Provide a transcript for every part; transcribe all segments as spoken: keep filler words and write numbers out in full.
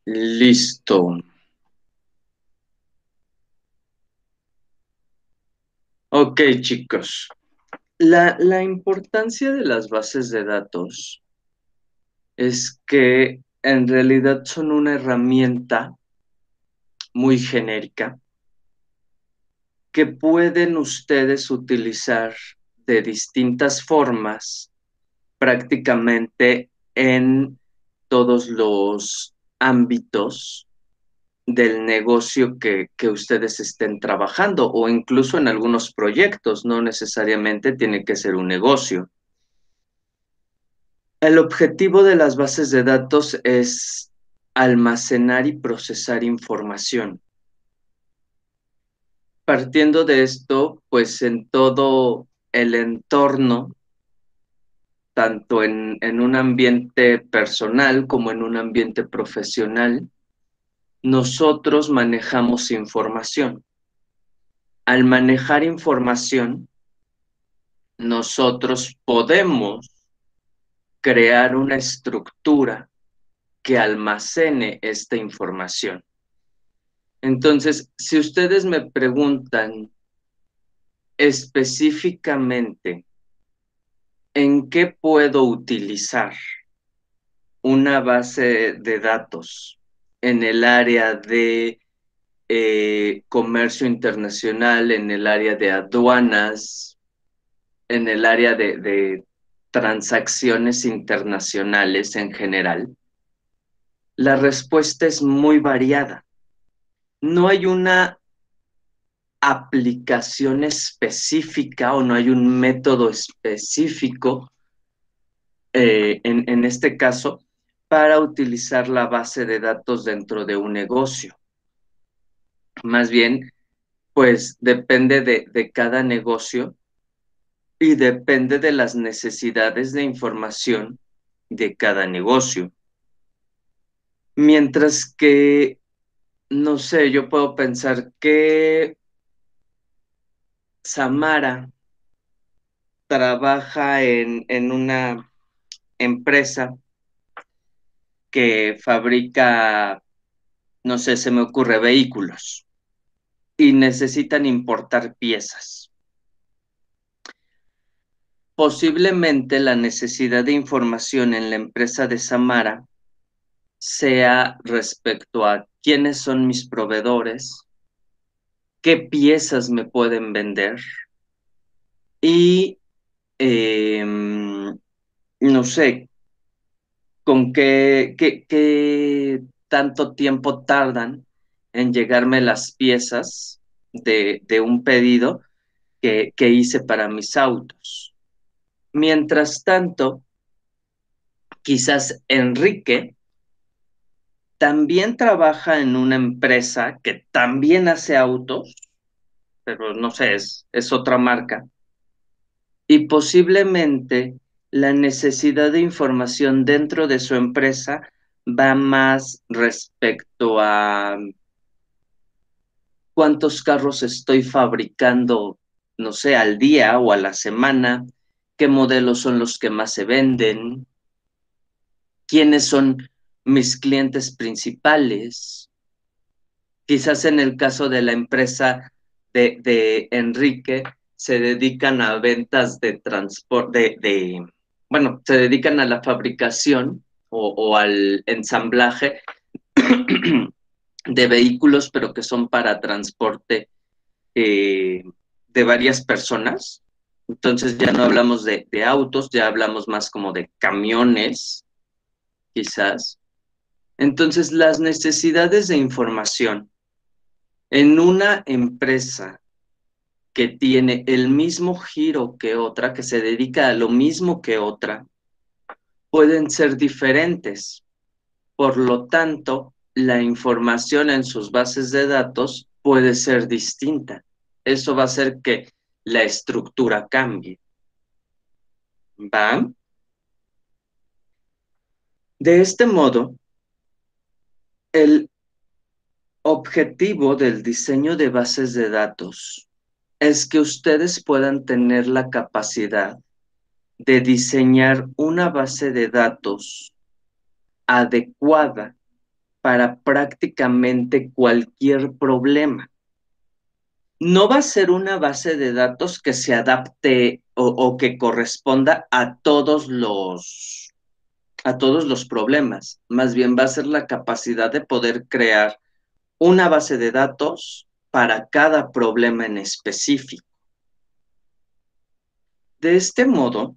Listo. Ok, chicos. La, la importancia de las bases de datos es que en realidad son una herramienta muy genérica que pueden ustedes utilizar de distintas formas prácticamente en todos los ámbitos del negocio que, que ustedes estén trabajando o incluso en algunos proyectos, no necesariamente tiene que ser un negocio. El objetivo de las bases de datos es almacenar y procesar información. Partiendo de esto, pues en todo el entorno, tanto en, en un ambiente personal como en un ambiente profesional, nosotros manejamos información. Al manejar información, nosotros podemos crear una estructura que almacene esta información. Entonces, si ustedes me preguntan específicamente en qué puedo utilizar una base de datos en el área de eh, comercio internacional, en el área de aduanas, en el área de, de transacciones internacionales en general, la respuesta es muy variada. No hay una aplicación específica o no hay un método específico eh, en, en este caso para utilizar la base de datos dentro de un negocio. Más bien, pues depende de, de cada negocio y depende de las necesidades de información de cada negocio. Mientras que, no sé, yo puedo pensar que Samara trabaja en, en una empresa que fabrica, no sé, se me ocurre, vehículos y necesitan importar piezas. Posiblemente la necesidad de información en la empresa de Samara sea respecto a quiénes son mis proveedores, qué piezas me pueden vender y, eh, no sé, con qué, qué, qué tanto tiempo tardan en llegarme las piezas de, de un pedido que, que hice para mis autos. Mientras tanto, quizás Enrique también trabaja en una empresa que también hace autos, pero no sé, es, es otra marca, y posiblemente la necesidad de información dentro de su empresa va más respecto a cuántos carros estoy fabricando, no sé, al día o a la semana, qué modelos son los que más se venden, quiénes son mis clientes principales. Quizás en el caso de la empresa de, de Enrique, se dedican a ventas de transporte, de, de, bueno, se dedican a la fabricación o, o al ensamblaje de vehículos, pero que son para transporte eh, de varias personas. Entonces ya no hablamos de, de autos, ya hablamos más como de camiones, quizás. Entonces las necesidades de información en una empresa que tiene el mismo giro que otra, que se dedica a lo mismo que otra, pueden ser diferentes. Por lo tanto, la información en sus bases de datos puede ser distinta. Eso va a hacer que la estructura cambie. ¿Va? De este modo, el objetivo del diseño de bases de datos es que ustedes puedan tener la capacidad de diseñar una base de datos adecuada para prácticamente cualquier problema. No va a ser una base de datos que se adapte o, o que corresponda a todos los, a todos los problemas. Más bien va a ser la capacidad de poder crear una base de datos para cada problema en específico. De este modo,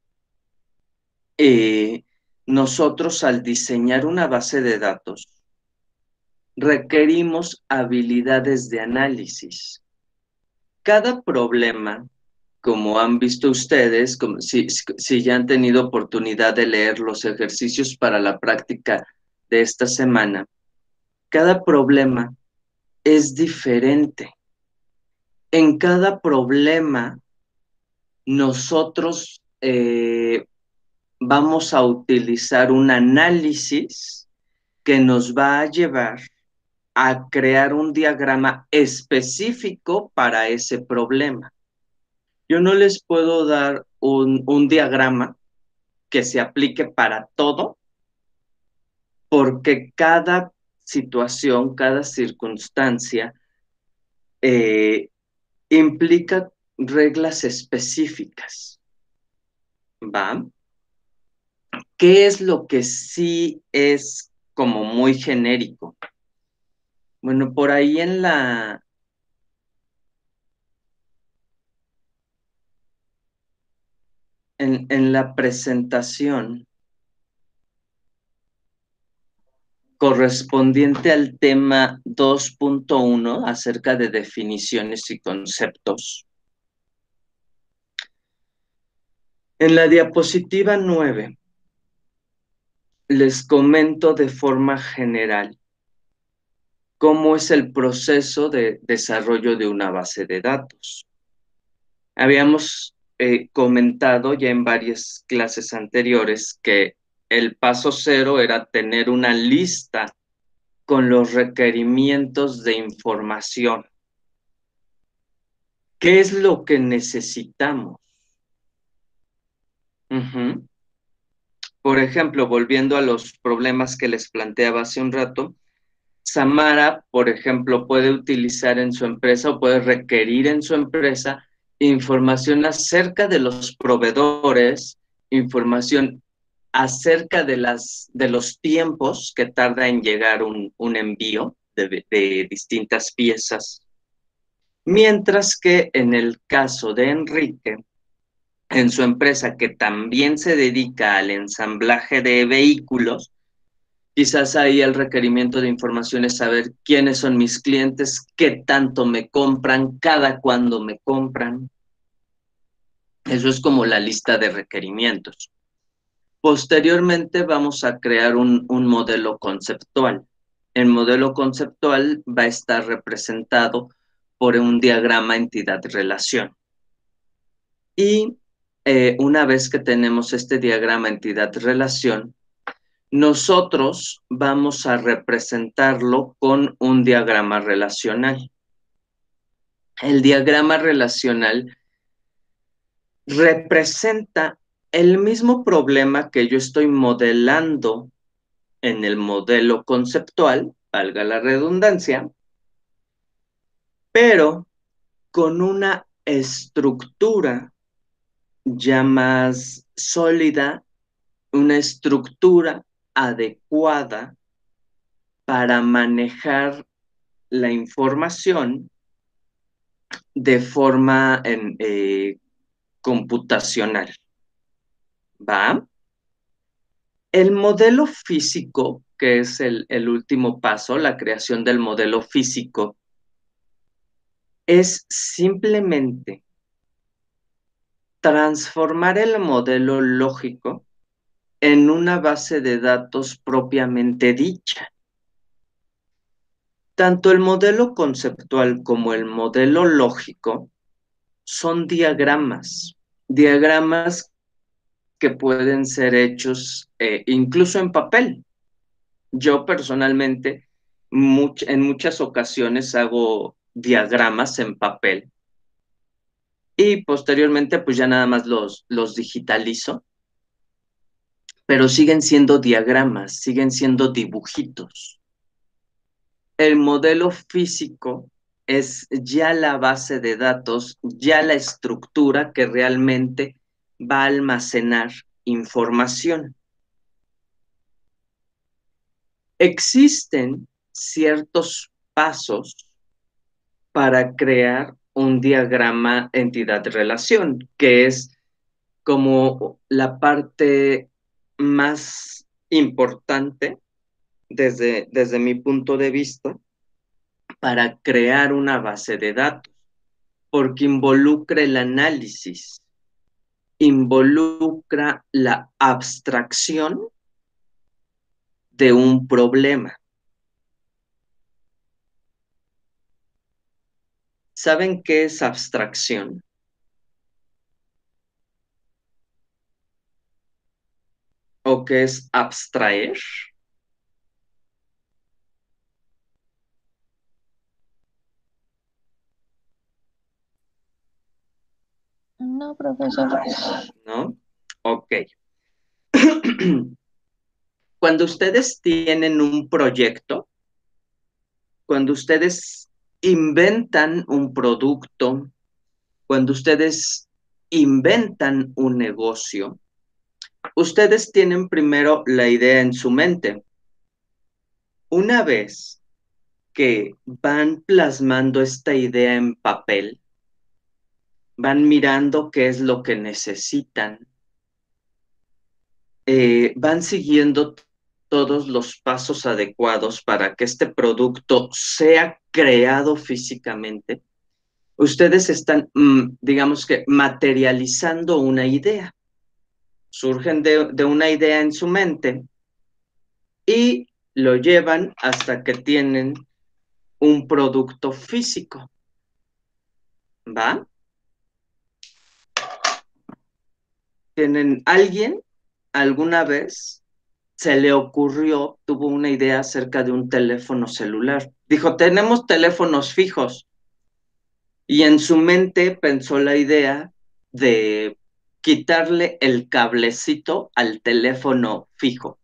eh, nosotros al diseñar una base de datos, requerimos habilidades de análisis. Cada problema, como han visto ustedes, como si, si ya han tenido oportunidad de leer los ejercicios para la práctica de esta semana, cada problema es diferente. En cada problema, nosotros eh, vamos a utilizar un análisis que nos va a llevar a crear un diagrama específico para ese problema. Yo no les puedo dar un, un diagrama que se aplique para todo, porque cada situación, cada circunstancia eh, implica reglas específicas, ¿va? ¿Qué es lo que sí es como muy genérico? Bueno, por ahí en la, en, en la presentación correspondiente al tema dos punto uno acerca de definiciones y conceptos. En la diapositiva nueve les comento de forma general cómo es el proceso de desarrollo de una base de datos. Habíamos eh, comentado ya en varias clases anteriores que el paso cero era tener una lista con los requerimientos de información. ¿Qué es lo que necesitamos? Uh-huh. Por ejemplo, volviendo a los problemas que les planteaba hace un rato, Samara, por ejemplo, puede utilizar en su empresa o puede requerir en su empresa información acerca de los proveedores, información acerca de, las, de los tiempos que tarda en llegar un, un envío de, de distintas piezas. Mientras que en el caso de Enrique, en su empresa que también se dedica al ensamblaje de vehículos, quizás ahí el requerimiento de información es saber quiénes son mis clientes, qué tanto me compran, cada cuándo me compran. Eso es como la lista de requerimientos. Posteriormente vamos a crear un, un modelo conceptual. El modelo conceptual va a estar representado por un diagrama entidad-relación. Y eh, una vez que tenemos este diagrama entidad-relación, nosotros vamos a representarlo con un diagrama relacional. El diagrama relacional representa el mismo problema que yo estoy modelando en el modelo conceptual, valga la redundancia, pero con una estructura ya más sólida, una estructura adecuada para manejar la información de forma en, eh, computacional. ¿Va? El modelo físico, que es el, el último paso, la creación del modelo físico, es simplemente transformar el modelo lógico en una base de datos propiamente dicha. Tanto el modelo conceptual como el modelo lógico son diagramas, diagramas que pueden ser hechos eh, incluso en papel. Yo personalmente much en muchas ocasiones hago diagramas en papel y posteriormente pues ya nada más los, los digitalizo, pero siguen siendo diagramas, siguen siendo dibujitos. el modelo físico es ya la base de datos, ya la estructura que realmente va a almacenar información. Existen ciertos pasos para crear un diagrama entidad-relación, que es como la parte más importante desde, desde mi punto de vista para crear una base de datos, porque involucra el análisis, involucra la abstracción de un problema. ¿Saben qué es abstracción? ¿O qué es abstraer? No, profesor. ¿No? Ok. Cuando ustedes tienen un proyecto, cuando ustedes inventan un producto, cuando ustedes inventan un negocio, ustedes tienen primero la idea en su mente. Una vez que van plasmando esta idea en papel, van mirando qué es lo que necesitan, eh, van siguiendo todos los pasos adecuados para que este producto sea creado físicamente. Ustedes están, mm, digamos que, materializando una idea. Surgen de, de una idea en su mente y lo llevan hasta que tienen un producto físico, ¿va? Tienen alguien, alguna vez se le ocurrió, tuvo una idea acerca de un teléfono celular. Dijo, tenemos teléfonos fijos. Y en su mente pensó la idea de quitarle el cablecito al teléfono fijo.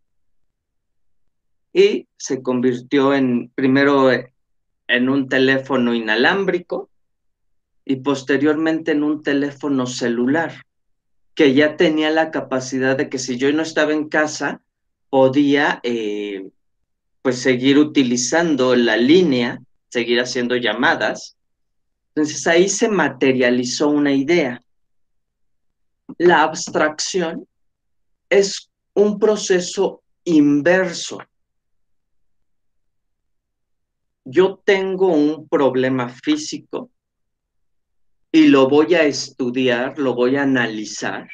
Y se convirtió en, primero en un teléfono inalámbrico y posteriormente en un teléfono celular, que ya tenía la capacidad de que si yo no estaba en casa, podía eh, pues seguir utilizando la línea, seguir haciendo llamadas. Entonces ahí se materializó una idea. La abstracción es un proceso inverso. Yo tengo un problema físico y lo voy a estudiar, lo voy a analizar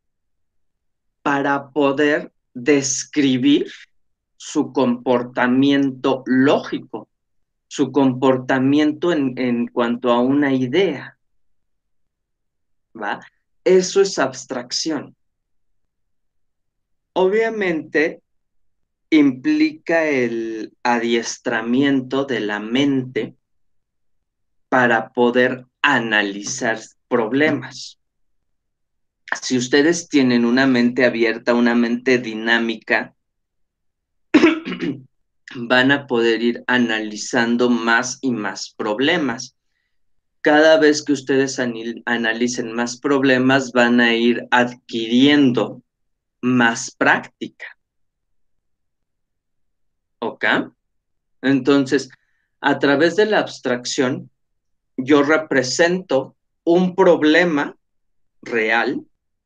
para poder describir su comportamiento lógico, su comportamiento en, en cuanto a una idea, ¿va? Eso es abstracción. Obviamente implica el adiestramiento de la mente para poder analizar problemas. Si ustedes tienen una mente abierta, una mente dinámica, van a poder ir analizando más y más problemas. Cada vez que ustedes analicen más problemas, van a ir adquiriendo más práctica. ¿Ok? Entonces, a través de la abstracción, yo represento un problema real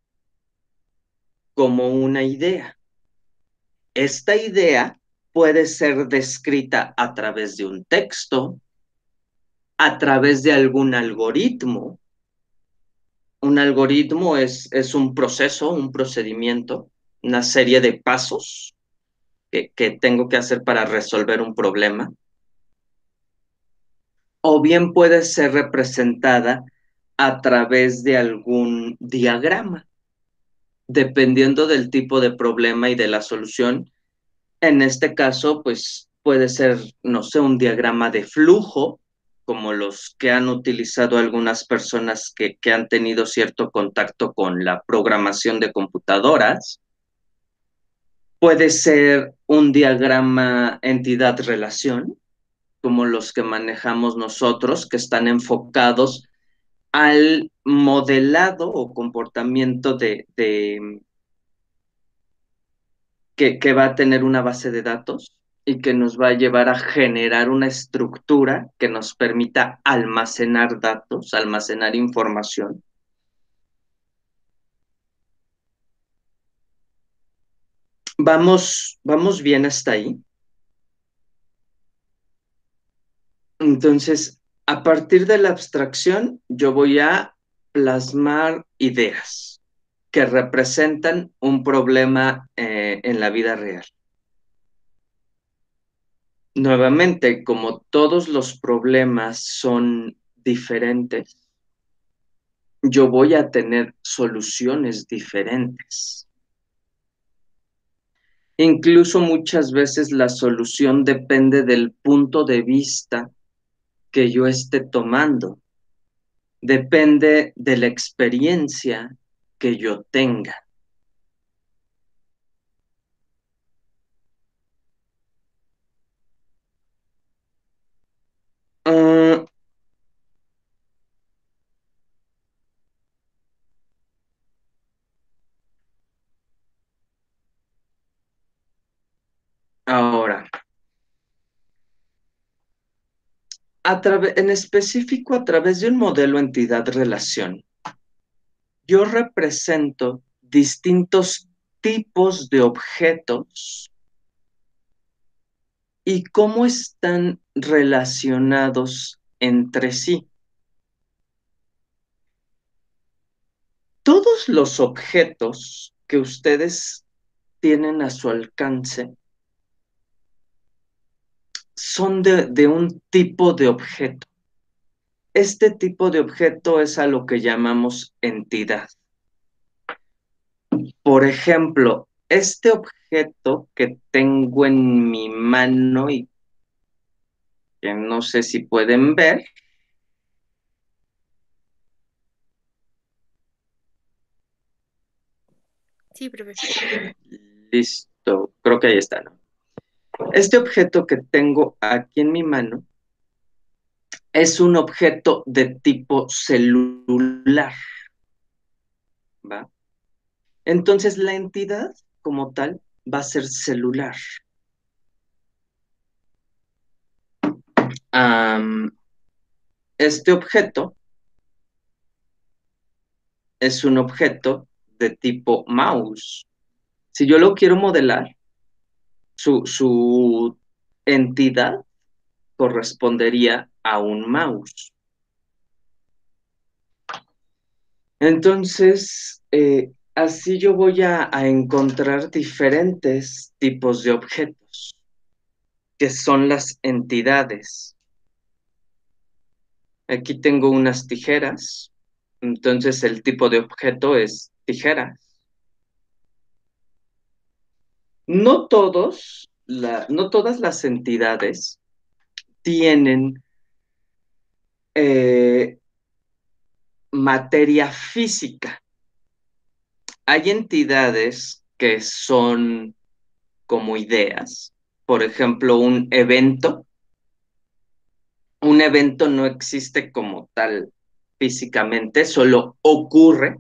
como una idea. Esta idea puede ser descrita a través de un texto, a través de algún algoritmo. Un algoritmo es, es un proceso, un procedimiento, una serie de pasos que, que tengo que hacer para resolver un problema. O bien puede ser representada a través de algún diagrama, dependiendo del tipo de problema y de la solución. En este caso, pues puede ser, no sé, un diagrama de flujo, como los que han utilizado algunas personas que, que han tenido cierto contacto con la programación de computadoras. Puede ser un diagrama entidad-relación, como los que manejamos nosotros, que están enfocados al modelado o comportamiento de, de que, que va a tener una base de datos y que nos va a llevar a generar una estructura que nos permita almacenar datos, almacenar información. Vamos, vamos bien hasta ahí. Entonces, a partir de la abstracción, yo voy a plasmar ideas que representan un problema eh, en la vida real. Nuevamente, como todos los problemas son diferentes, yo voy a tener soluciones diferentes. Incluso muchas veces la solución depende del punto de vista que yo esté tomando. Depende de la experiencia que yo tenga. Uh, ahora, a en específico a través de un modelo entidad-relación, yo represento distintos tipos de objetos y cómo están relacionados entre sí. Todos los objetos que ustedes tienen a su alcance son de, de un tipo de objeto. Este tipo de objeto es a lo que llamamos entidad. Por ejemplo, este objeto que tengo en mi mano y que no sé si pueden ver. Sí, profe. Listo, creo que ahí está, ¿no? Este objeto que tengo aquí en mi mano es un objeto de tipo celular, ¿va? Entonces la entidad como tal va a ser celular. Um, este objeto es un objeto de tipo mouse. Si yo lo quiero modelar, su, su entidad correspondería a un mouse. Entonces, eh, así yo voy a, a encontrar diferentes tipos de objetos, que son las entidades. Aquí tengo unas tijeras, entonces el tipo de objeto es tijeras. No todos, la, no todas las entidades tienen eh, materia física. Hay entidades que son como ideas, por ejemplo, un evento. Un evento no existe como tal físicamente, solo ocurre.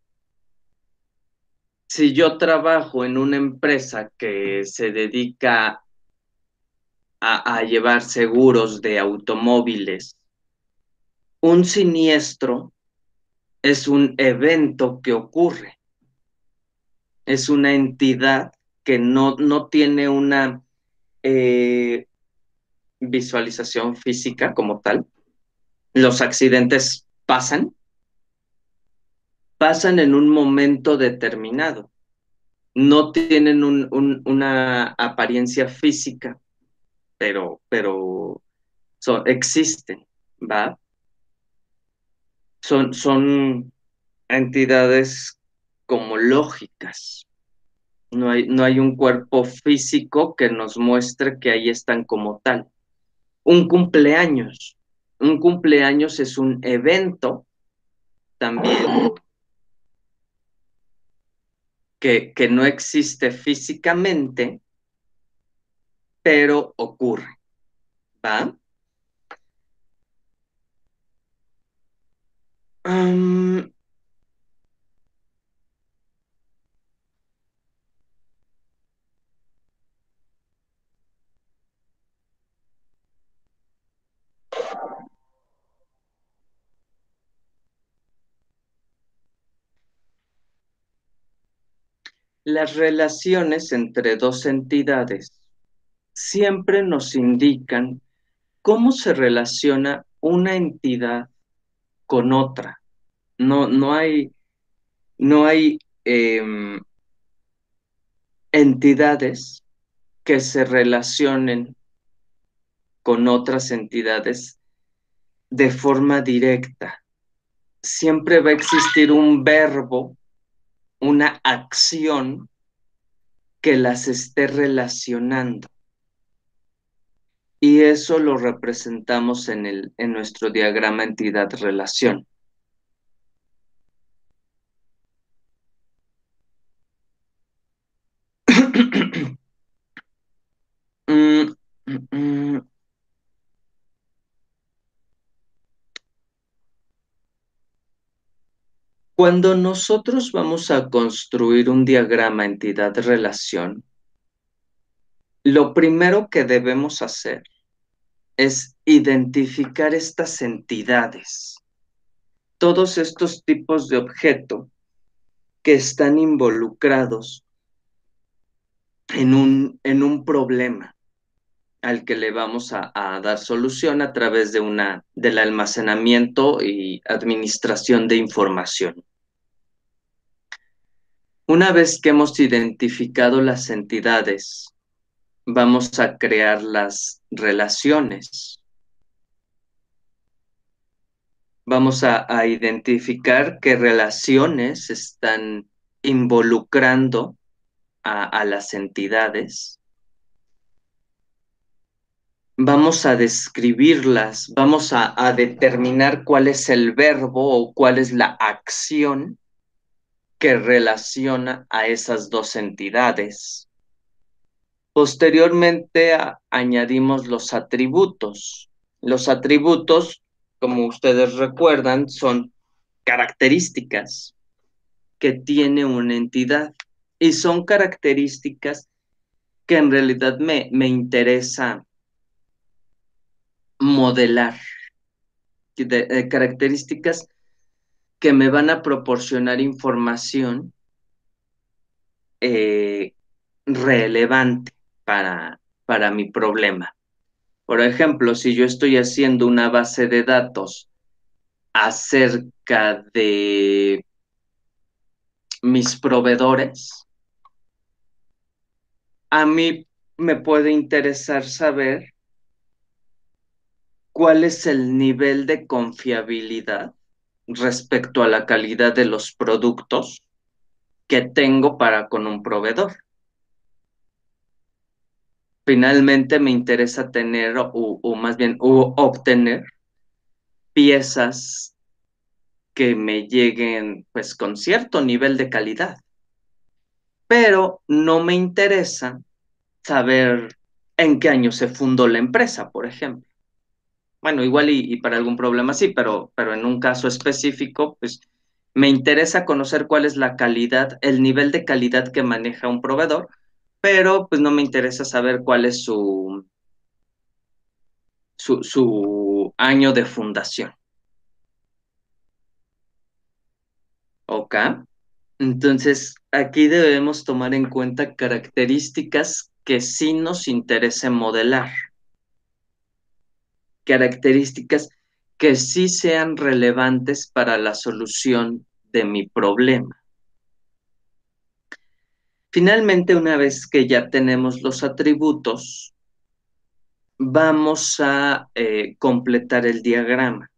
Si yo trabajo en una empresa que se dedica a, a llevar seguros de automóviles, un siniestro es un evento que ocurre, es una entidad que no, no tiene una eh, visualización física como tal. Los accidentes pasan, pasan en un momento determinado. No tienen un, un, una apariencia física, pero, pero son, existen, ¿va? Son, son entidades como lógicas. No hay, no hay un cuerpo físico que nos muestre que ahí están como tal. Un cumpleaños. Un cumpleaños es un evento también que, que no existe físicamente, pero ocurre, ¿va? Um, las relaciones entre dos entidades siempre nos indican cómo se relaciona una entidad con otra. No, no hay, no hay em, entidades que se relacionen con otras entidades de forma directa. Siempre va a existir un verbo, una acción que las esté relacionando. Y eso lo representamos en, el, en nuestro diagrama entidad-relación. mm, mm, mm. Cuando nosotros vamos a construir un diagrama entidad-relación, lo primero que debemos hacer es identificar estas entidades, todos estos tipos de objeto que están involucrados en un, en un problema al que le vamos a, a dar solución a través de una, del almacenamiento y administración de información. Una vez que hemos identificado las entidades, vamos a crear las relaciones. Vamos a, a identificar qué relaciones están involucrando a, a las entidades. Vamos a describirlas, vamos a, a determinar cuál es el verbo o cuál es la acción que relaciona a esas dos entidades. Posteriormente a, añadimos los atributos. Los atributos, como ustedes recuerdan, son características que tiene una entidad y son características que en realidad me, me interesa modelar, de, de características que me van a proporcionar información eh, relevante para, para mi problema. Por ejemplo, si yo estoy haciendo una base de datos acerca de mis proveedores, a mí me puede interesar saber cuál es el nivel de confiabilidad respecto a la calidad de los productos que tengo para con un proveedor. Finalmente me interesa tener o, o más bien o obtener piezas que me lleguen pues con cierto nivel de calidad, pero no me interesa saber en qué año se fundó la empresa, por ejemplo. Bueno, igual y, y para algún problema sí, pero, pero en un caso específico, pues me interesa conocer cuál es la calidad, el nivel de calidad que maneja un proveedor, pero pues no me interesa saber cuál es su, su, su año de fundación. ¿Ok? Entonces, aquí debemos tomar en cuenta características que sí nos interese modelar, características que sí sean relevantes para la solución de mi problema. Finalmente, una vez que ya tenemos los atributos, vamos a eh, completar el diagrama.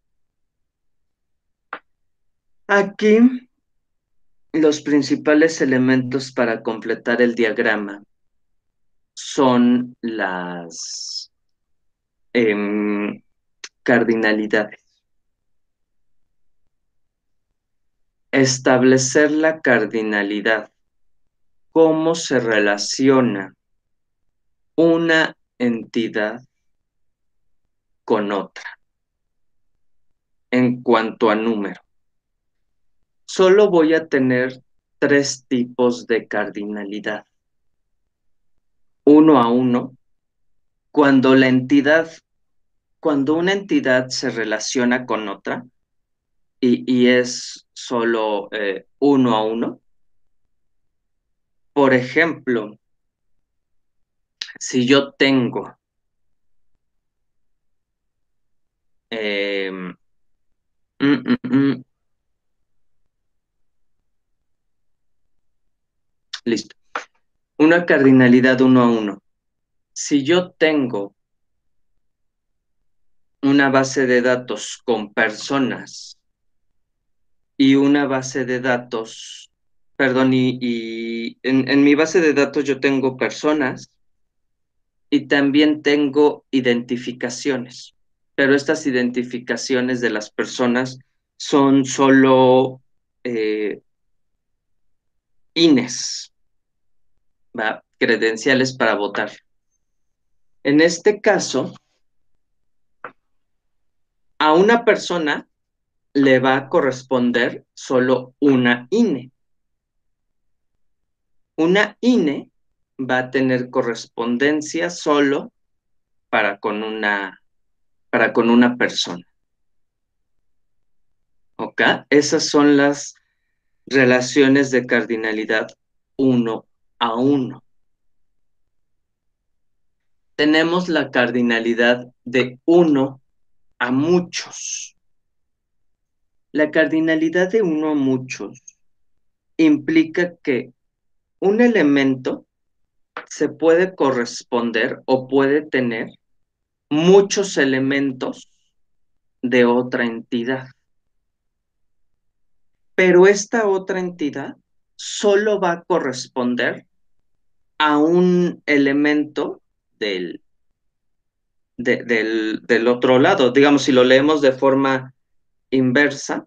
Aquí, los principales elementos para completar el diagrama son las eh, cardinalidades. Establecer la cardinalidad, cómo se relaciona una entidad con otra en cuanto a número. solo voy a tener tres tipos de cardinalidad. Uno a uno, cuando la entidad, cuando una entidad se relaciona con otra y, y es solo eh, uno a uno. Por ejemplo, si yo tengo eh, mm, mm, mm, listo, una cardinalidad uno a uno. Si yo tengo una base de datos con personas y una base de datos, perdón, y, y en, en mi base de datos yo tengo personas y también tengo identificaciones, pero estas identificaciones de las personas son solo eh, INES, ¿va? Credenciales para votar. En este caso, a una persona le va a corresponder solo una INE. Una INE va a tener correspondencia solo para con una, para con una persona. ¿Ok? Esas son las relaciones de cardinalidad uno a uno. Tenemos la cardinalidad de uno a muchos. La cardinalidad de uno a muchos implica que un elemento se puede corresponder o puede tener muchos elementos de otra entidad, pero esta otra entidad solo va a corresponder a un elemento del, de, del, del otro lado. Digamos, si lo leemos de forma inversa,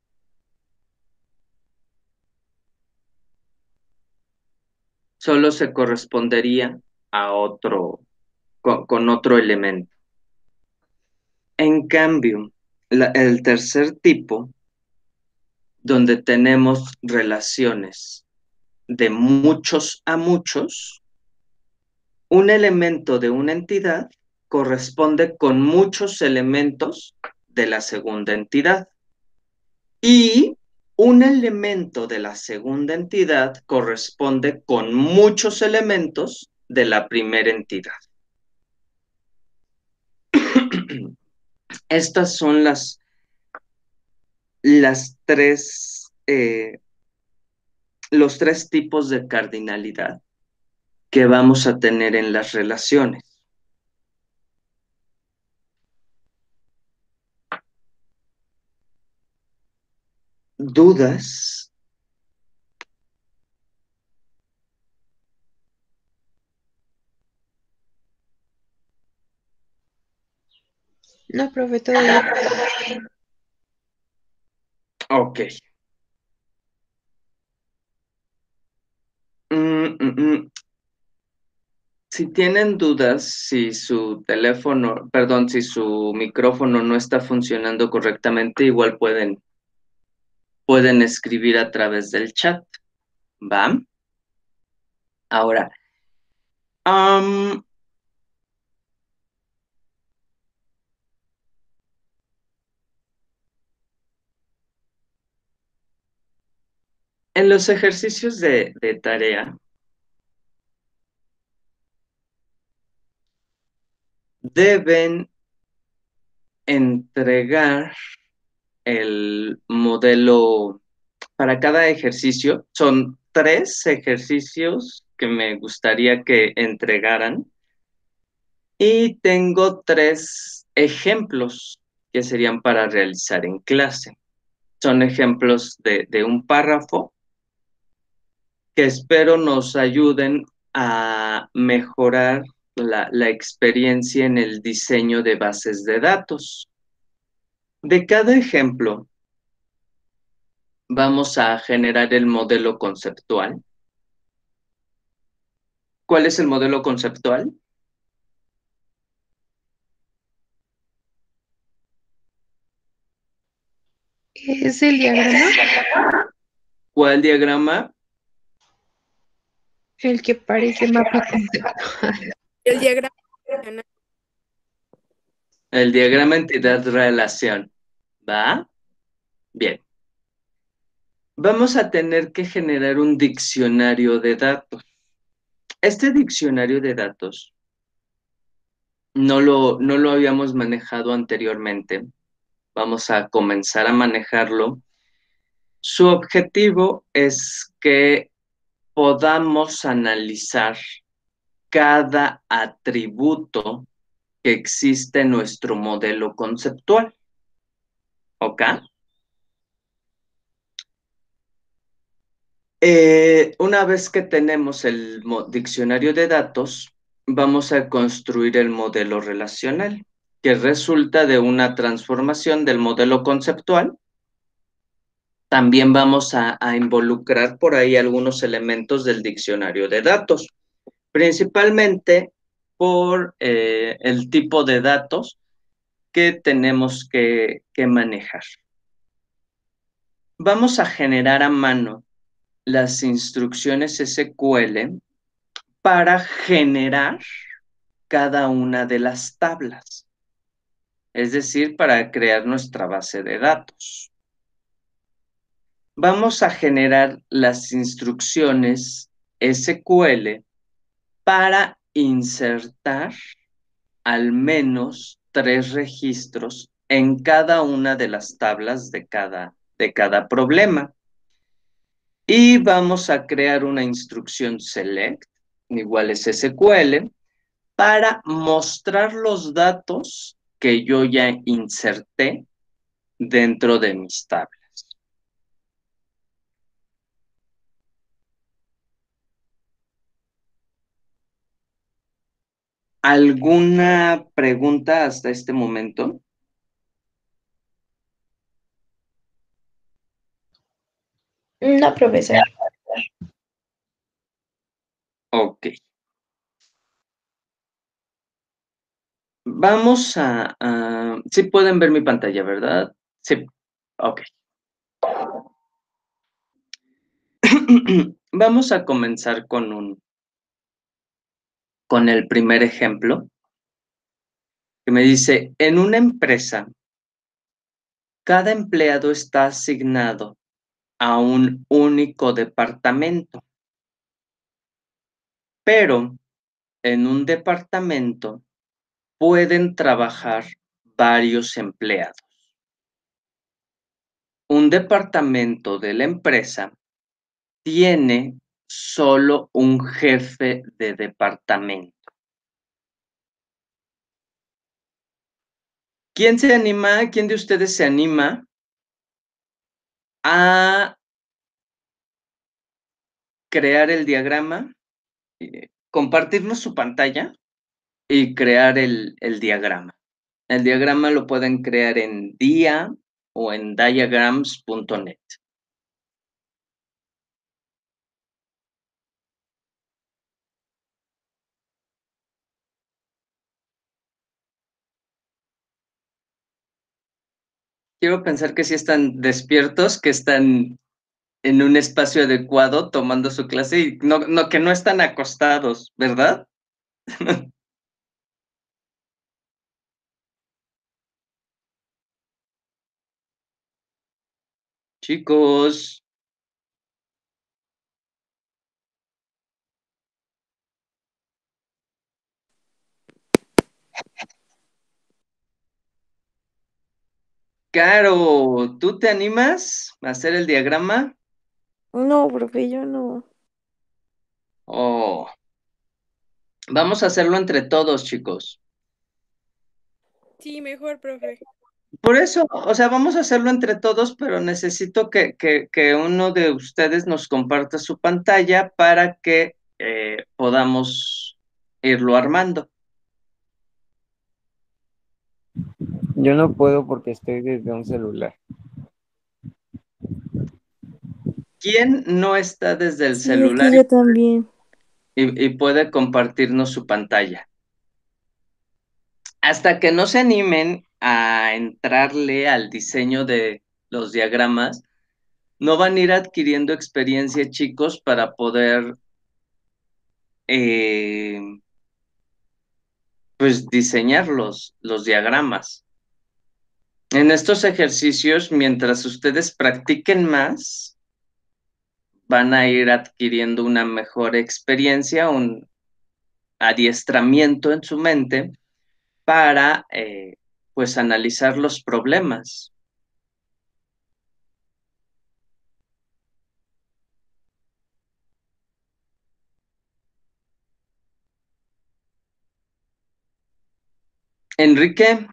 solo se correspondería a otro, con, con otro elemento. En cambio, la, el tercer tipo, donde tenemos relaciones de muchos a muchos, un elemento de una entidad corresponde con muchos elementos de la segunda entidad y un elemento de la segunda entidad corresponde con muchos elementos de la primera entidad. Estas son las, las tres, eh, los tres tipos de cardinalidad que vamos a tener en las relaciones. ¿Dudas? No, profe, todo bien. Ok. Mm, mm, mm. Si tienen dudas, si su teléfono, perdón, si su micrófono no está funcionando correctamente, igual pueden, pueden escribir a través del chat, ¿va? Ahora, am, en los ejercicios de, de tarea, deben entregar el modelo para cada ejercicio. Son tres ejercicios que me gustaría que entregaran. Y tengo tres ejemplos que serían para realizar en clase. Son ejemplos de, de un párrafo que espero nos ayuden a mejorar la, la experiencia en el diseño de bases de datos. De cada ejemplo, vamos a generar el modelo conceptual. ¿Cuál es el modelo conceptual? Es es el diagrama? ¿Cuál diagrama? El que parece mapa conceptual. El diagrama. El diagrama entidad-relación. ¿Va? Bien. Vamos a tener que generar un diccionario de datos. Este diccionario de datos no lo, no lo habíamos manejado anteriormente. Vamos a comenzar a manejarlo. Su objetivo es que podamos analizar cada atributo que existe en nuestro modelo conceptual. ¿Ok? Eh, una vez que tenemos el diccionario de datos, vamos a construir el modelo relacional, que resulta de una transformación del modelo conceptual. También vamos a, a involucrar por ahí algunos elementos del diccionario de datos, principalmente por eh, el tipo de datos que tenemos que, que manejar. Vamos a generar a mano las instrucciones S Q L para generar cada una de las tablas, es decir, para crear nuestra base de datos. Vamos a generar las instrucciones S Q L para insertar al menos tres registros en cada una de las tablas de cada, de cada problema. Y vamos a crear una instrucción select, igual es S Q L, para mostrar los datos que yo ya inserté dentro de mis tablas. ¿Alguna pregunta hasta este momento? No, profesor. Ok. Vamos a, a... Sí pueden ver mi pantalla, ¿verdad? Sí. Ok. Vamos a comenzar con un... con el primer ejemplo, que me dice, en una empresa, cada empleado está asignado a un único departamento, pero en un departamento pueden trabajar varios empleados. Un departamento de la empresa tiene solo un jefe de departamento. ¿Quién se anima? ¿Quién de ustedes se anima a crear el diagrama, eh, compartirnos su pantalla y crear el, el diagrama? El diagrama lo pueden crear en dia o en diagrams punto net. Quiero pensar que sí están despiertos, que están en un espacio adecuado tomando su clase y no, no, que no están acostados, ¿verdad? Chicos. Caro, ¿tú te animas a hacer el diagrama? No, profe, yo no. Oh. Vamos a hacerlo entre todos, chicos. Sí, mejor, profe. Por eso, o sea, vamos a hacerlo entre todos, pero necesito que, que, que uno de ustedes nos comparta su pantalla para que eh, podamos irlo armando. Yo no puedo porque estoy desde un celular. ¿Quién no está desde el Sí, es celular que yo también. y, y puede compartirnos su pantalla? Hasta que no se animen a entrarle al diseño de los diagramas, no van a ir adquiriendo experiencia, chicos, para poder eh, pues diseñar los, los diagramas. En estos ejercicios, mientras ustedes practiquen más, van a ir adquiriendo una mejor experiencia, un adiestramiento en su mente para eh, pues analizar los problemas. Enrique,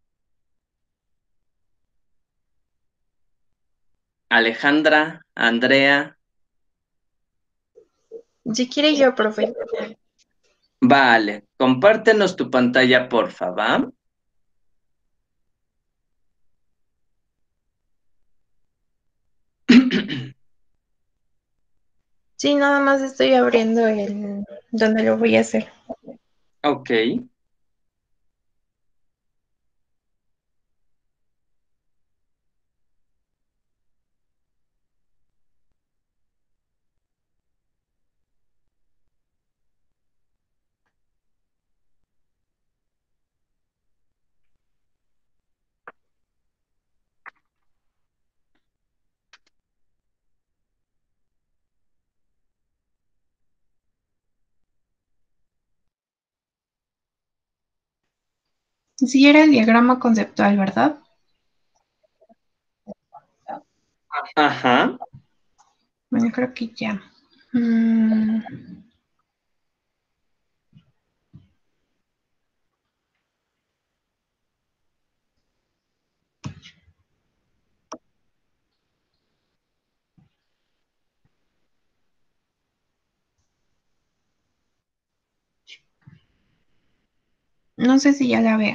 Alejandra, Andrea. Si quiere yo, profe. Vale, compártenos tu pantalla, porfa, ¿va? Sí, nada más estoy abriendo el donde lo voy a hacer. Ok. Sí, era el diagrama conceptual, ¿verdad? Ajá. Bueno, creo que ya. Mm. No sé si ya la vean.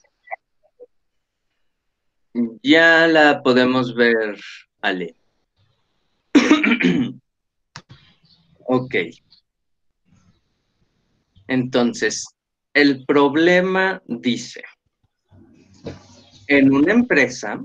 Ya la podemos ver, Ale. Ok. Entonces, el problema dice, en una empresa,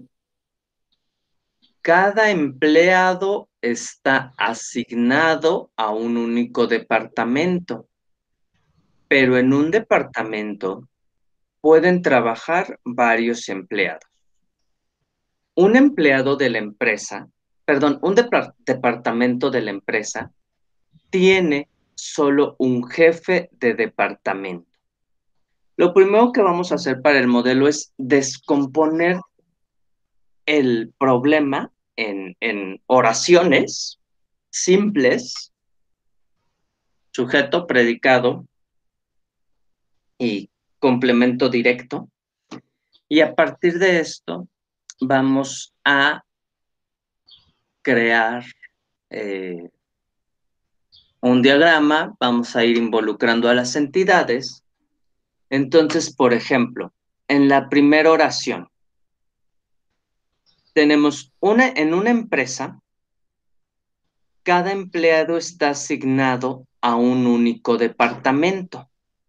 cada empleado está asignado a un único departamento, pero en un departamento pueden trabajar varios empleados. Un empleado de la empresa, perdón, un depar- departamento de la empresa tiene solo un jefe de departamento. Lo primero que vamos a hacer para el modelo es descomponer el problema en, en oraciones simples, sujeto, predicado y complemento directo. Y a partir de esto vamos a crear eh, un diagrama, vamos a ir involucrando a las entidades. Entonces, por ejemplo, en la primera oración, tenemos una, en una empresa, cada empleado está asignado a un único departamento.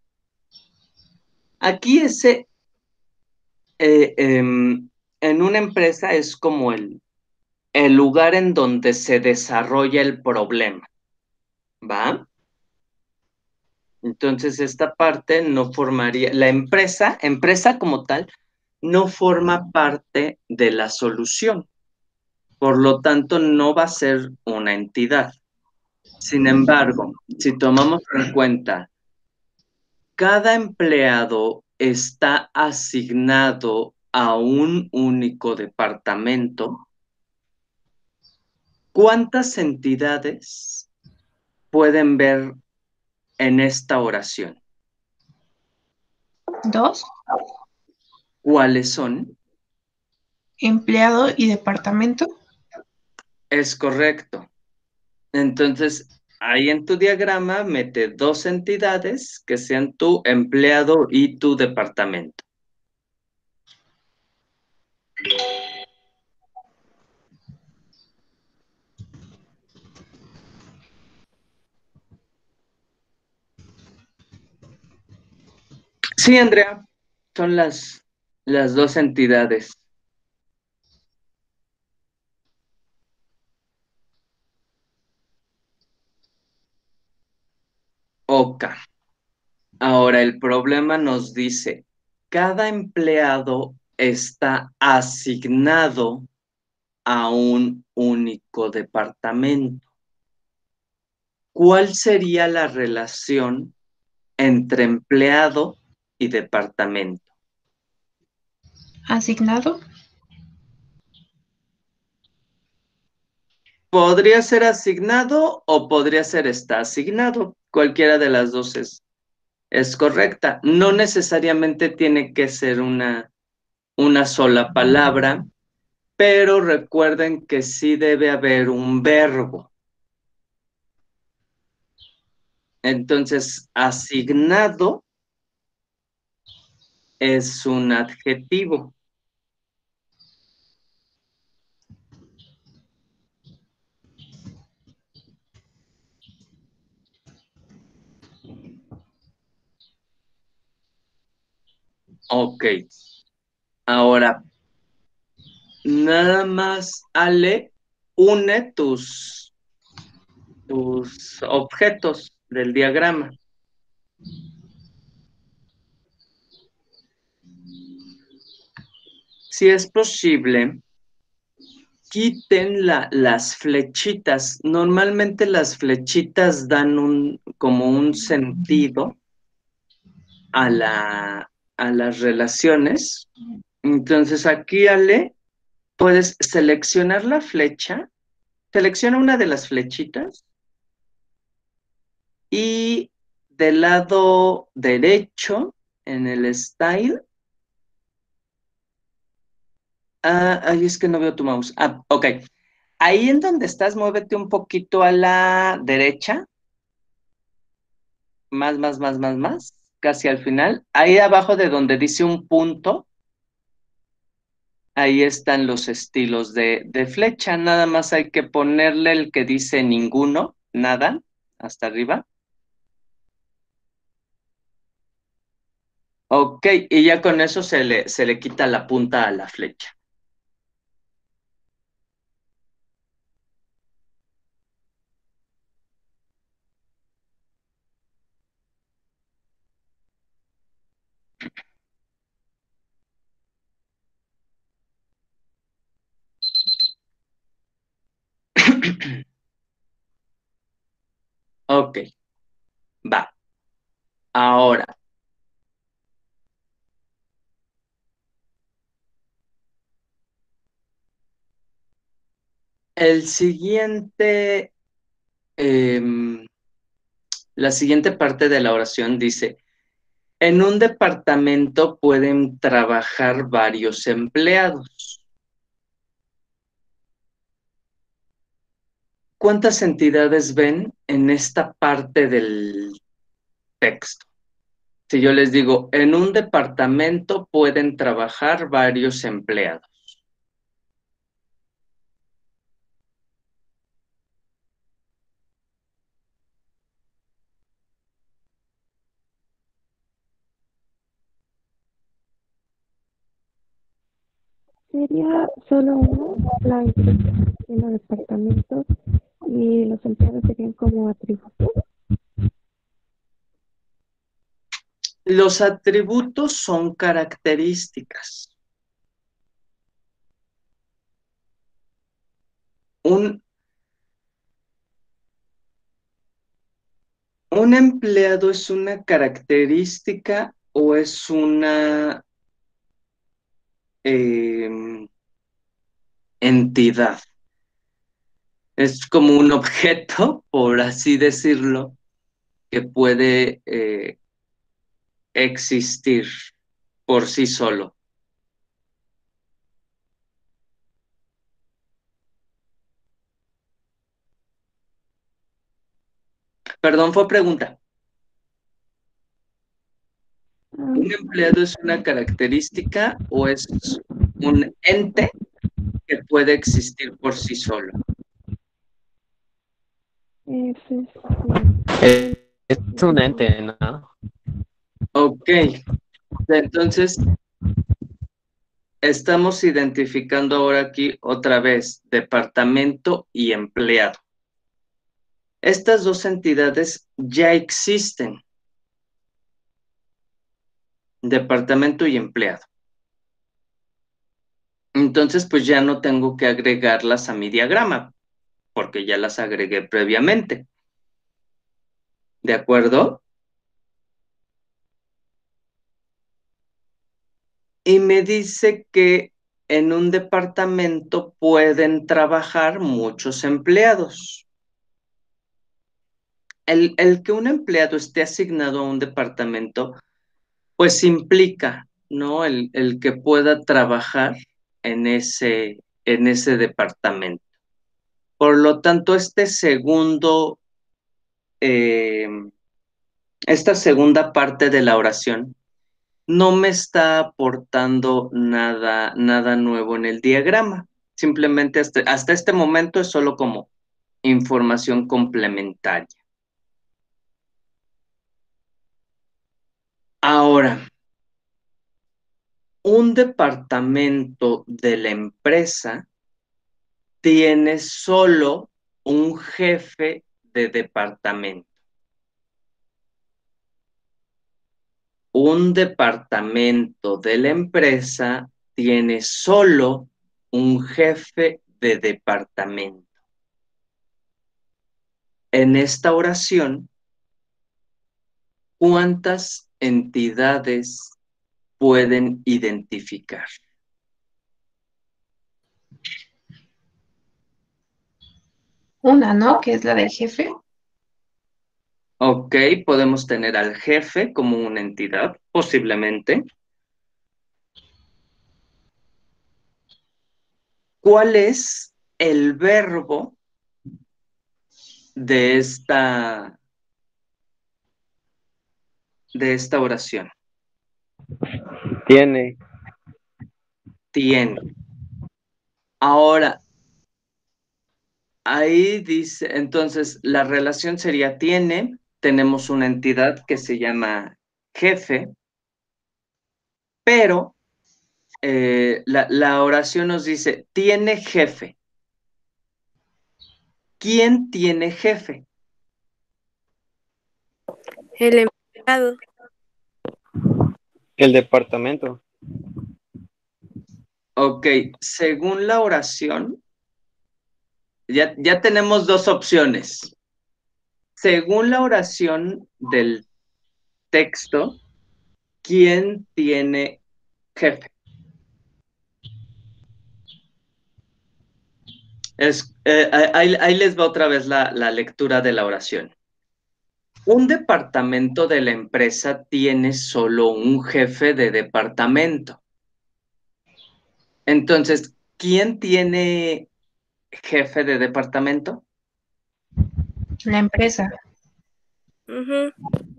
Aquí ese, eh, eh, en una empresa es como el, el lugar en donde se desarrolla el problema, ¿va? Entonces esta parte no formaría, la empresa, empresa como tal, no forma parte de la solución. Por lo tanto, no va a ser una entidad. Sin embargo, si tomamos en cuenta, cada empleado está asignado a un único departamento, ¿cuántas entidades pueden ver en esta oración? Dos, ¿Cuáles son? empleado y departamento. Es correcto. Entonces, ahí en tu diagrama mete dos entidades que sean tu empleado y tu departamento. Sí, Andrea, son las, las dos entidades. toca. Ahora, el problema nos dice, cada empleado está asignado a un único departamento. ¿Cuál sería la relación entre empleado y departamento? ¿Asignado? Podría ser asignado o podría ser está asignado. Cualquiera de las dos es, es correcta. No necesariamente tiene que ser una, una sola palabra, pero recuerden que sí debe haber un verbo. Entonces, asignado es un adjetivo. Ok. Ahora, nada más, Ale, une tus, tus objetos del diagrama. Si es posible, quiten la, las flechitas. Normalmente las flechitas dan un, como un sentido a, la, a las relaciones. Entonces aquí, Ale, puedes seleccionar la flecha, selecciona una de las flechitas y del lado derecho, en el style, ah, ahí es que no veo tu mouse. Ah, ok. Ahí en donde estás, muévete un poquito a la derecha. Más, más, más, más, más. Casi al final. Ahí abajo de donde dice un punto, ahí están los estilos de, de flecha. Nada más hay que ponerle el que dice ninguno, nada, hasta arriba. Ok, y ya con eso se le, se le quita la punta a la flecha. Ok, va. Ahora, el siguiente, eh, la siguiente parte de la oración dice, en un departamento pueden trabajar varios empleados. ¿Cuántas entidades ven en esta parte del texto? Si yo les digo, en un departamento pueden trabajar varios empleados. Sería solo uno, la institución tiene departamentos y los empleados serían como atributos. Los atributos son características. Un, un empleado es una característica o es una eh, entidad. Es como un objeto, por así decirlo, que puede eh, existir por sí solo. Perdón, fue pregunta. ¿Un empleado es una característica o es un ente que puede existir por sí solo? Es, Es, es un ente, ¿no? Ok, entonces estamos identificando ahora aquí otra vez departamento y empleado. Estas dos entidades ya existen. departamento y empleado. Entonces, pues ya no tengo que agregarlas a mi diagrama, porque ya las agregué previamente. ¿De acuerdo? Y me dice que en un departamento pueden trabajar muchos empleados. El, el que un empleado esté asignado a un departamento, pues implica, ¿no? El, el que pueda trabajar en ese, en ese departamento. Por lo tanto, este segundo, eh, esta segunda parte de la oración no me está aportando nada, nada nuevo en el diagrama. Simplemente hasta, hasta este momento es solo como información complementaria. Ahora, un departamento de la empresa tiene solo un jefe de departamento. Un departamento de la empresa tiene solo un jefe de departamento. En esta oración, ¿cuántas entidades pueden identificar? Una, ¿no? Que es la del jefe. Ok, podemos tener al jefe como una entidad, posiblemente. ¿Cuál es el verbo de esta, de esta oración? Tiene. Tiene. Ahora, ahí dice, entonces la relación sería tiene, tenemos una entidad que se llama jefe, pero eh, la, la oración nos dice, tiene jefe. ¿Quién tiene jefe? El empleado. El departamento. Ok, según la oración, ya, ya tenemos dos opciones. Según la oración del texto, ¿quién tiene jefe? Es, eh, ahí, ahí les va otra vez la, la lectura de la oración. Un departamento de la empresa tiene solo un jefe de departamento. Entonces, ¿quién tiene jefe de departamento? La empresa. Ujú.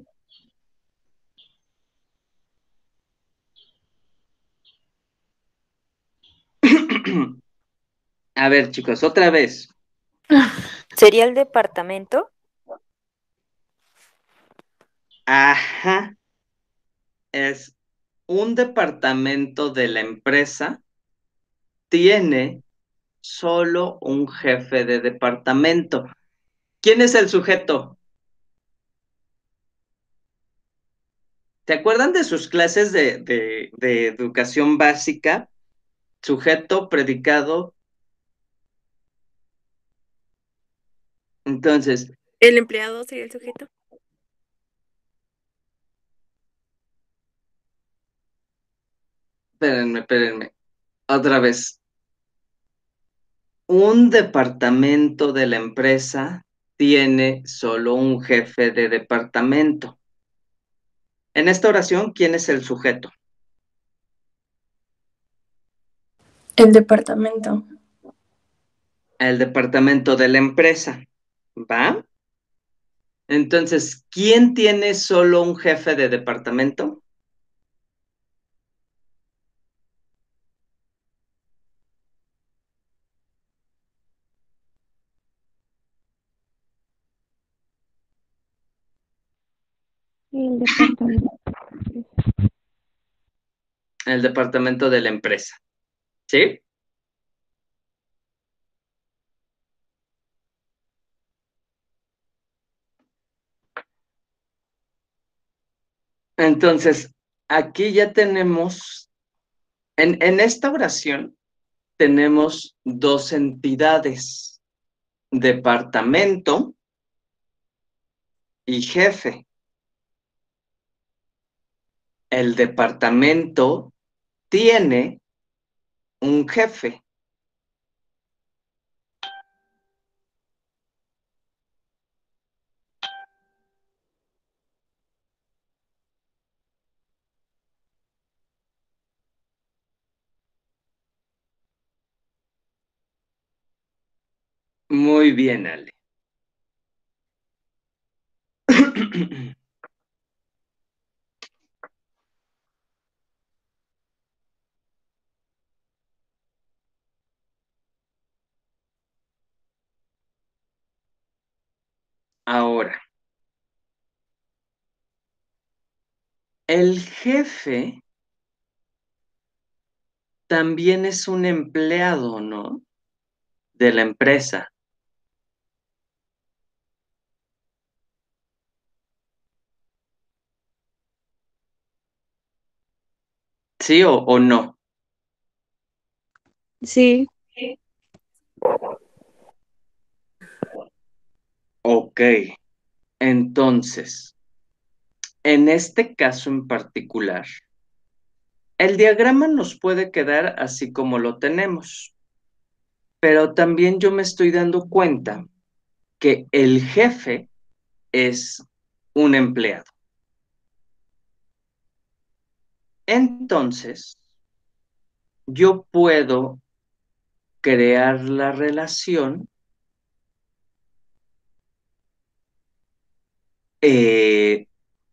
A ver, chicos, otra vez. ¿Sería el departamento? Ajá. Es un departamento de la empresa tiene solo un jefe de departamento. ¿Quién es el sujeto? ¿Te acuerdan de sus clases de, de, de educación básica? Sujeto, predicado. Entonces, ¿El empleado sería el sujeto? espérenme, espérenme. Otra vez. Un departamento de la empresa tiene solo un jefe de departamento. En esta oración, ¿quién es el sujeto? El departamento. El departamento de la empresa. ¿Va? Entonces, ¿quién tiene solo un jefe de departamento? El departamento. El departamento de la empresa. ¿Sí? Entonces, aquí ya tenemos, en, en esta oración, tenemos dos entidades, departamento y jefe. El departamento tiene un jefe. Muy bien, Ale. Ahora, el jefe también es un empleado, ¿no? De la empresa. ¿Sí o, o no? Sí. Ok. Entonces, en este caso en particular, el diagrama nos puede quedar así como lo tenemos, pero también yo me estoy dando cuenta que el jefe es un empleado. Entonces, yo puedo crear la relación eh,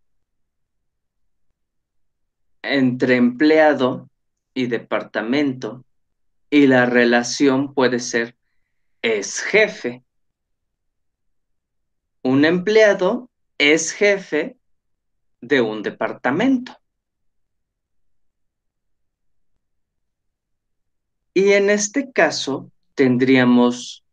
entre empleado y departamento, y la relación puede ser es jefe. Un empleado es jefe de un departamento. Y en este caso tendríamos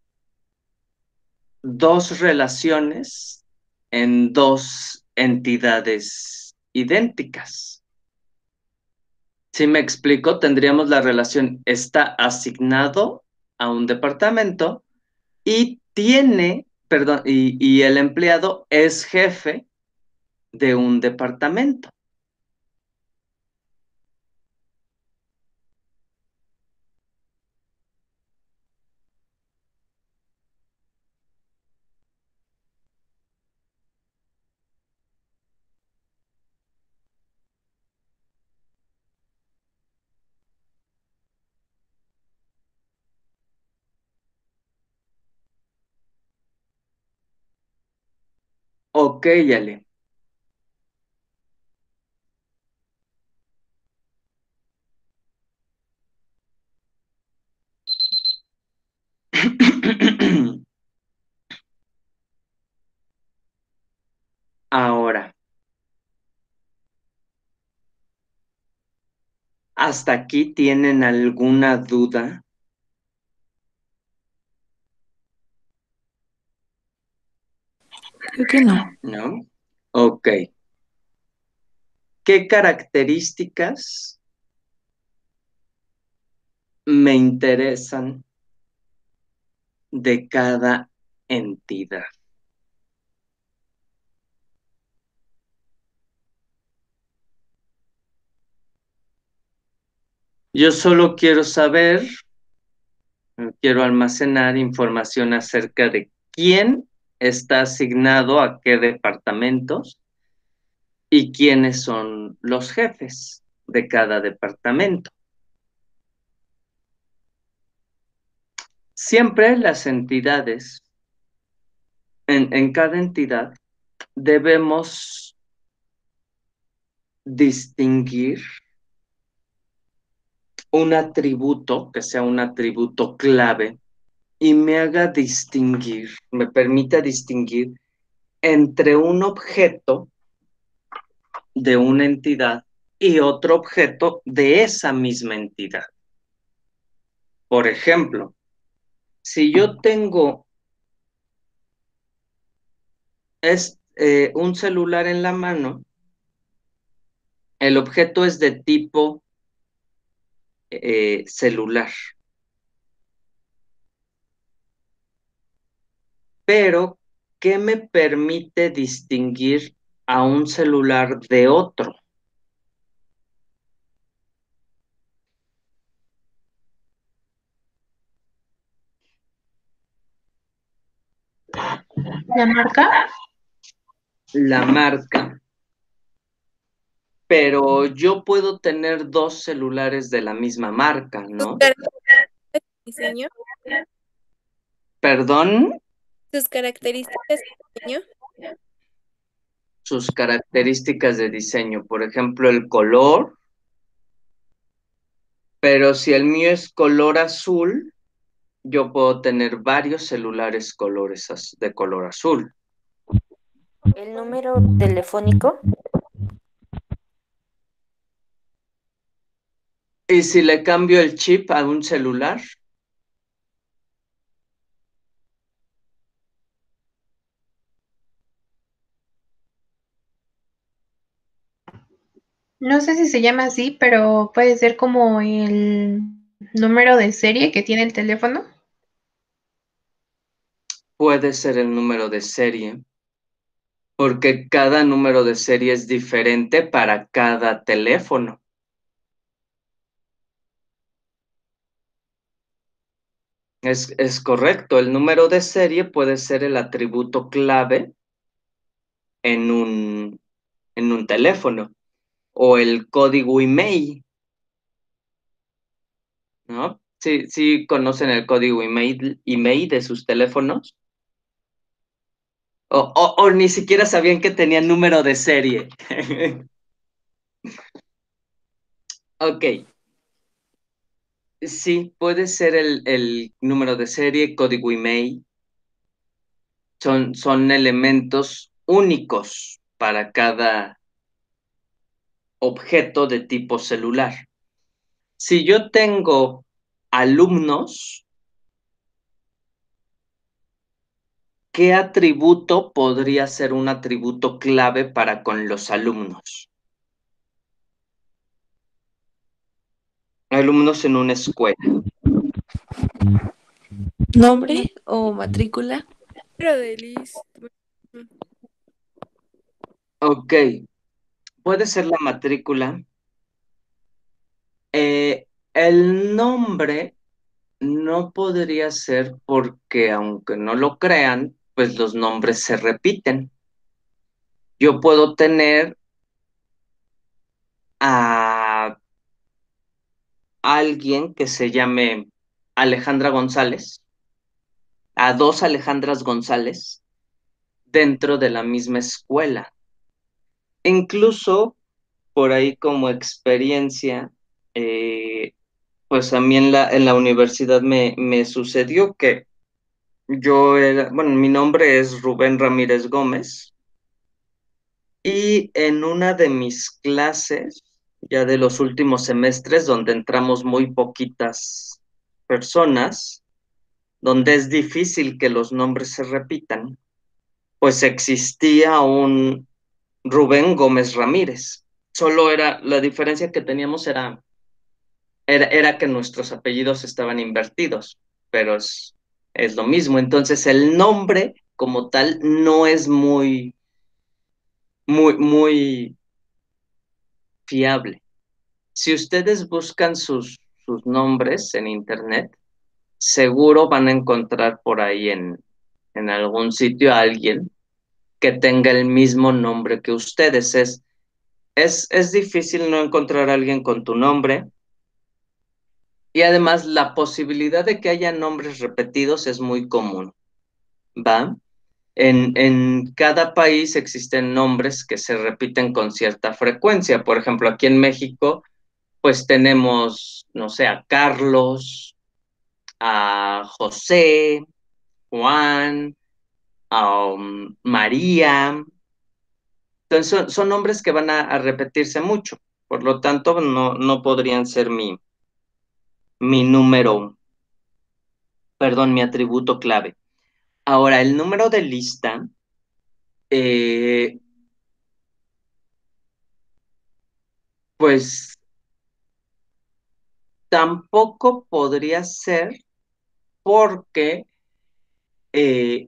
dos relaciones en dos entidades idénticas. Si me explico, tendríamos la relación está asignado a un departamento y tiene, perdón, y, y el empleado es jefe de un departamento. Ok, Ale. Ahora, ¿hasta aquí tienen alguna duda? Creo que no. ¿No? Ok. ¿Qué características me interesan de cada entidad? Yo solo quiero saber, quiero almacenar información acerca de quién está asignado a qué departamentos y quiénes son los jefes de cada departamento. Siempre las entidades, en, en cada entidad, debemos distinguir un atributo que sea un atributo clave y me haga distinguir, me permita distinguir entre un objeto de una entidad y otro objeto de esa misma entidad. Por ejemplo, si yo tengo es, eh, un celular en la mano, El objeto es de tipo eh, celular. Pero, ¿qué me permite distinguir a un celular de otro? ¿La marca? La marca. Pero yo puedo tener dos celulares de la misma marca, ¿no? ¿Características de diseño? ¿Perdón? ¿Sus características de diseño? Sus características de diseño, por ejemplo, el color, pero si el mío es color azul, yo puedo tener varios celulares colores az- de color azul. ¿El número telefónico? ¿Y si le cambio el chip a un celular? No sé si se llama así, pero puede ser como el número de serie que tiene el teléfono. Puede ser el número de serie, porque cada número de serie es diferente para cada teléfono. Es, es correcto, el número de serie puede ser el atributo clave en un, en un teléfono o el código email, ¿no? Sí, sí conocen el código email, email de sus teléfonos. O, o, o ni siquiera sabían que tenían número de serie. Ok, sí, puede ser el, el número de serie, código email. Son, son elementos únicos para cada objeto de tipo celular. Si yo tengo alumnos, ¿qué atributo podría ser un atributo clave para con los alumnos? Alumnos en una escuela. ¿Nombre o matrícula? Número de list. Ok, puede ser la matrícula. Eh, el nombre no podría ser porque, aunque no lo crean, pues los nombres se repiten. Yo puedo tener a alguien que se llame Alejandra González, a dos Alejandras González dentro de la misma escuela. Incluso por ahí como experiencia, eh, pues a mí en la, en la universidad me, me sucedió que yo era, bueno, mi nombre es Rubén Ramírez Gómez y en una de mis clases, ya de los últimos semestres, donde entramos muy poquitas personas, donde es difícil que los nombres se repitan, pues existía un Rubén Gómez Ramírez. Solo era, la diferencia que teníamos era, era, era que nuestros apellidos estaban invertidos, pero es, es lo mismo. Entonces el nombre como tal no es muy, muy, muy fiable. Si ustedes buscan sus, sus nombres en internet, seguro van a encontrar por ahí en, en algún sitio a alguien que tenga el mismo nombre que ustedes. Es, es, es difícil no encontrar a alguien con tu nombre y además la posibilidad de que haya nombres repetidos es muy común, ¿va? En, en cada país existen nombres que se repiten con cierta frecuencia. Por ejemplo, aquí en México, pues tenemos, no sé, a Carlos, a José, Juan, a um, María. Entonces son, son nombres que van a, a repetirse mucho. Por lo tanto, no, no podrían ser mi, mi número, perdón, mi atributo clave. Ahora, el número de lista, eh, Pues tampoco podría ser porque eh,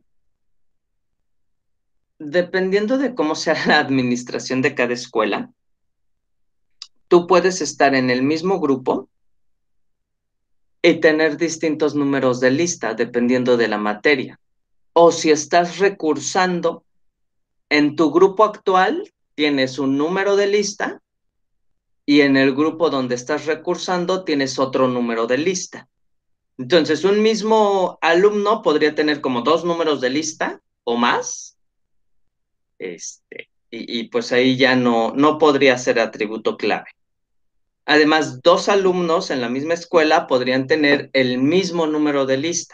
dependiendo de cómo sea la administración de cada escuela, tú puedes estar en el mismo grupo y tener distintos números de lista dependiendo de la materia. O si estás recursando, en tu grupo actual tienes un número de lista y en el grupo donde estás recursando tienes otro número de lista. Entonces, un mismo alumno podría tener como dos números de lista o más, este, y, y pues ahí ya no, no podría ser atributo clave. Además, dos alumnos en la misma escuela podrían tener el mismo número de lista.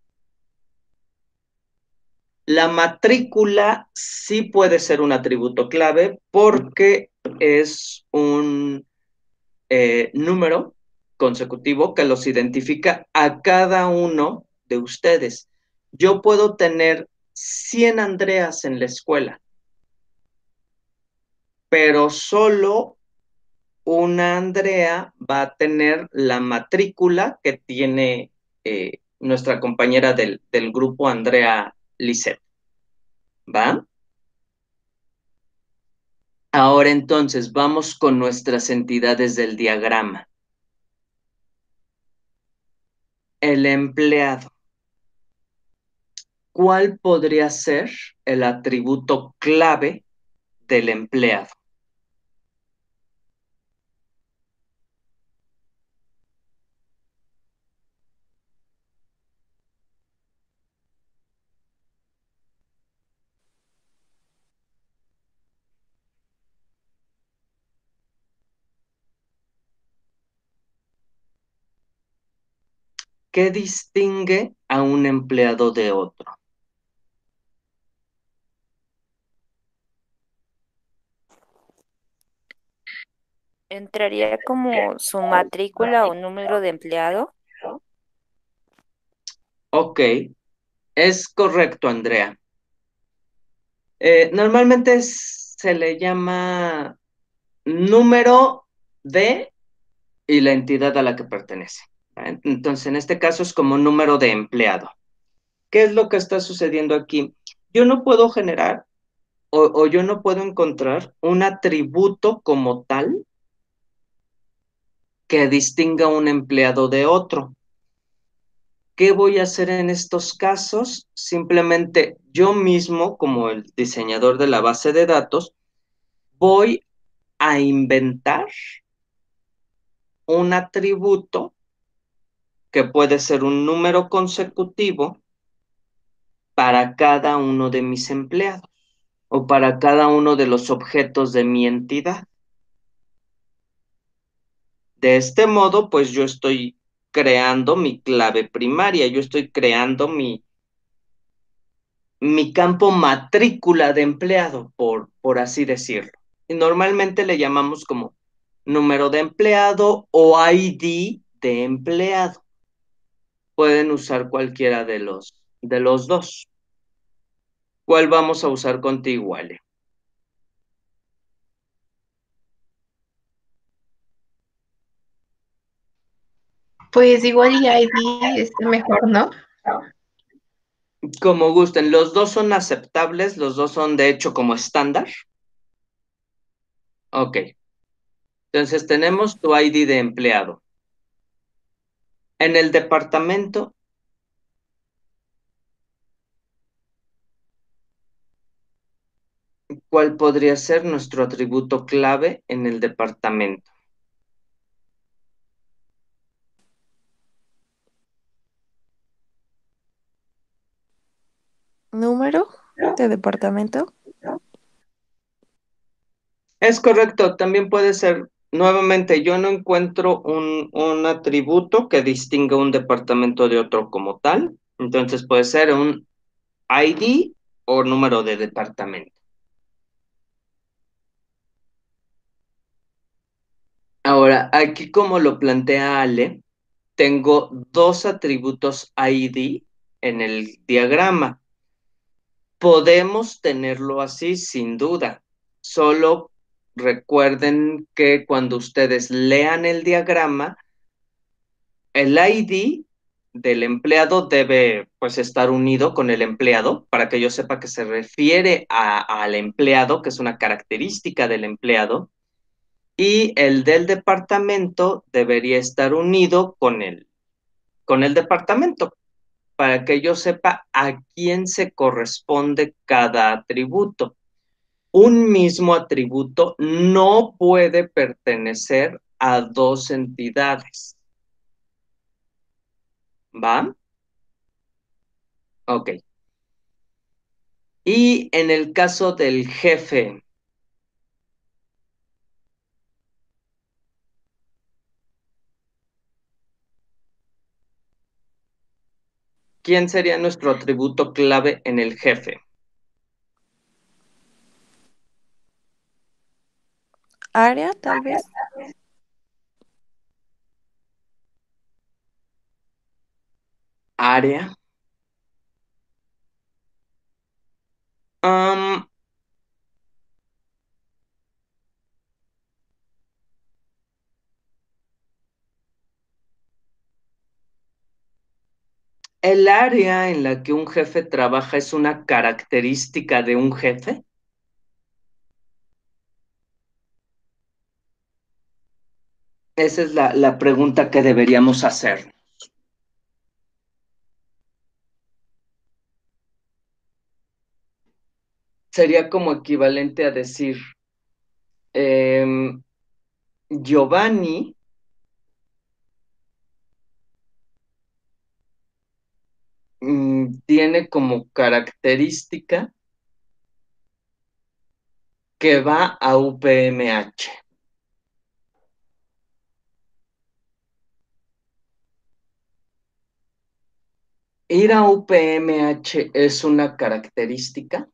La matrícula sí puede ser un atributo clave porque es un eh, número consecutivo que los identifica a cada uno de ustedes. Yo puedo tener cien Andreas en la escuela, pero solo una Andrea va a tener la matrícula que tiene eh, nuestra compañera del, del grupo, Andrea Lisset. ¿Va? Ahora entonces vamos con nuestras entidades del diagrama. El empleado. ¿Cuál podría ser el atributo clave del empleado? ¿Qué distingue a un empleado de otro? ¿Entraría como su matrícula o número de empleado? Ok, es correcto, Andrea. Eh, normalmente es- se le llama número de y la entidad a la que pertenece. ¿Vale? Entonces, en este caso es como número de empleado. ¿Qué es lo que está sucediendo aquí? Yo no puedo generar o, o yo no puedo encontrar un atributo como tal que distinga un empleado de otro. ¿Qué voy a hacer en estos casos? Simplemente yo mismo, como el diseñador de la base de datos, voy a inventar un atributo que puede ser un número consecutivo para cada uno de mis empleados o para cada uno de los objetos de mi entidad. De este modo, pues yo estoy creando mi clave primaria, yo estoy creando mi, mi campo matrícula de empleado, por, por así decirlo. Y normalmente le llamamos como número de empleado o I D de empleado. Pueden usar cualquiera de los, de los dos. ¿Cuál vamos a usar contigo, Ale? Pues igual y I D es mejor, ¿no? Como gusten, los dos son aceptables, los dos son de hecho como estándar. Ok, entonces tenemos tu I D de empleado. En el departamento, ¿cuál podría ser nuestro atributo clave en el departamento? ¿Número de departamento? Es correcto, también puede ser, nuevamente, yo no encuentro un, un atributo que distinga un departamento de otro como tal, entonces puede ser un I D o número de departamento. Ahora, aquí como lo plantea Ale, tengo dos atributos I D en el diagrama. Podemos tenerlo así sin duda, solo recuerden que cuando ustedes lean el diagrama, el I D del empleado debe pues estar unido con el empleado para que yo sepa que se refiere a, al empleado, que es una característica del empleado, y el del departamento debería estar unido con el, con el departamento para que yo sepa a quién se corresponde cada atributo. Un mismo atributo no puede pertenecer a dos entidades. ¿Va? Ok. Y en el caso del jefe, ¿quién sería nuestro atributo clave en el jefe? Área, tal vez. Área. Um, ¿El área en la que un jefe trabaja es una característica de un jefe? Esa es la, la pregunta que deberíamos hacer. Sería como equivalente a decir, eh, Giovanni mmm, tiene como característica que va a U P M H. ¿Ir a U P M H es una característica?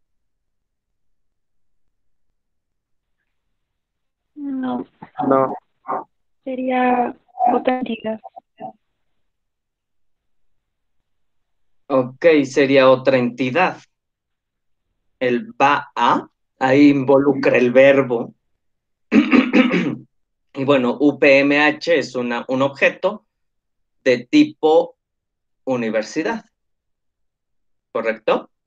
No, No, sería otra entidad. Ok, sería otra entidad. El va a, ahí involucra el verbo. Y bueno, U P M H es una, un objeto de tipo universidad, ¿correcto?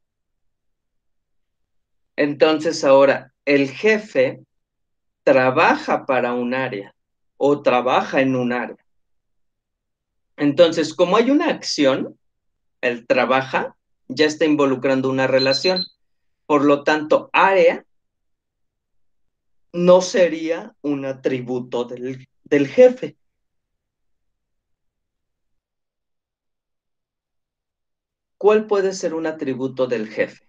Entonces ahora, el jefe trabaja para un área o trabaja en un área. Entonces, como hay una acción, el trabaja ya está involucrando una relación. Por lo tanto, área no sería un atributo del, del jefe. ¿Cuál puede ser un atributo del jefe?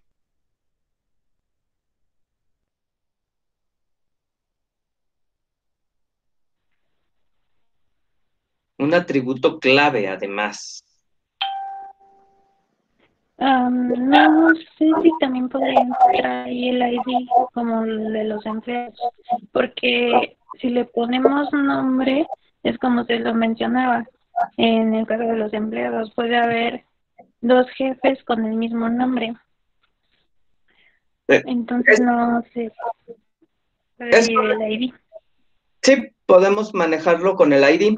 Un atributo clave, además. Am, no sé si también podría entrar ahí el I D como el de los empleados, porque si le ponemos nombre, es como se lo mencionaba, en el caso de los empleados puede haber dos jefes con el mismo nombre, Eh, entonces es- no sé, puede es ir el I D. Sí, podemos manejarlo con el I D.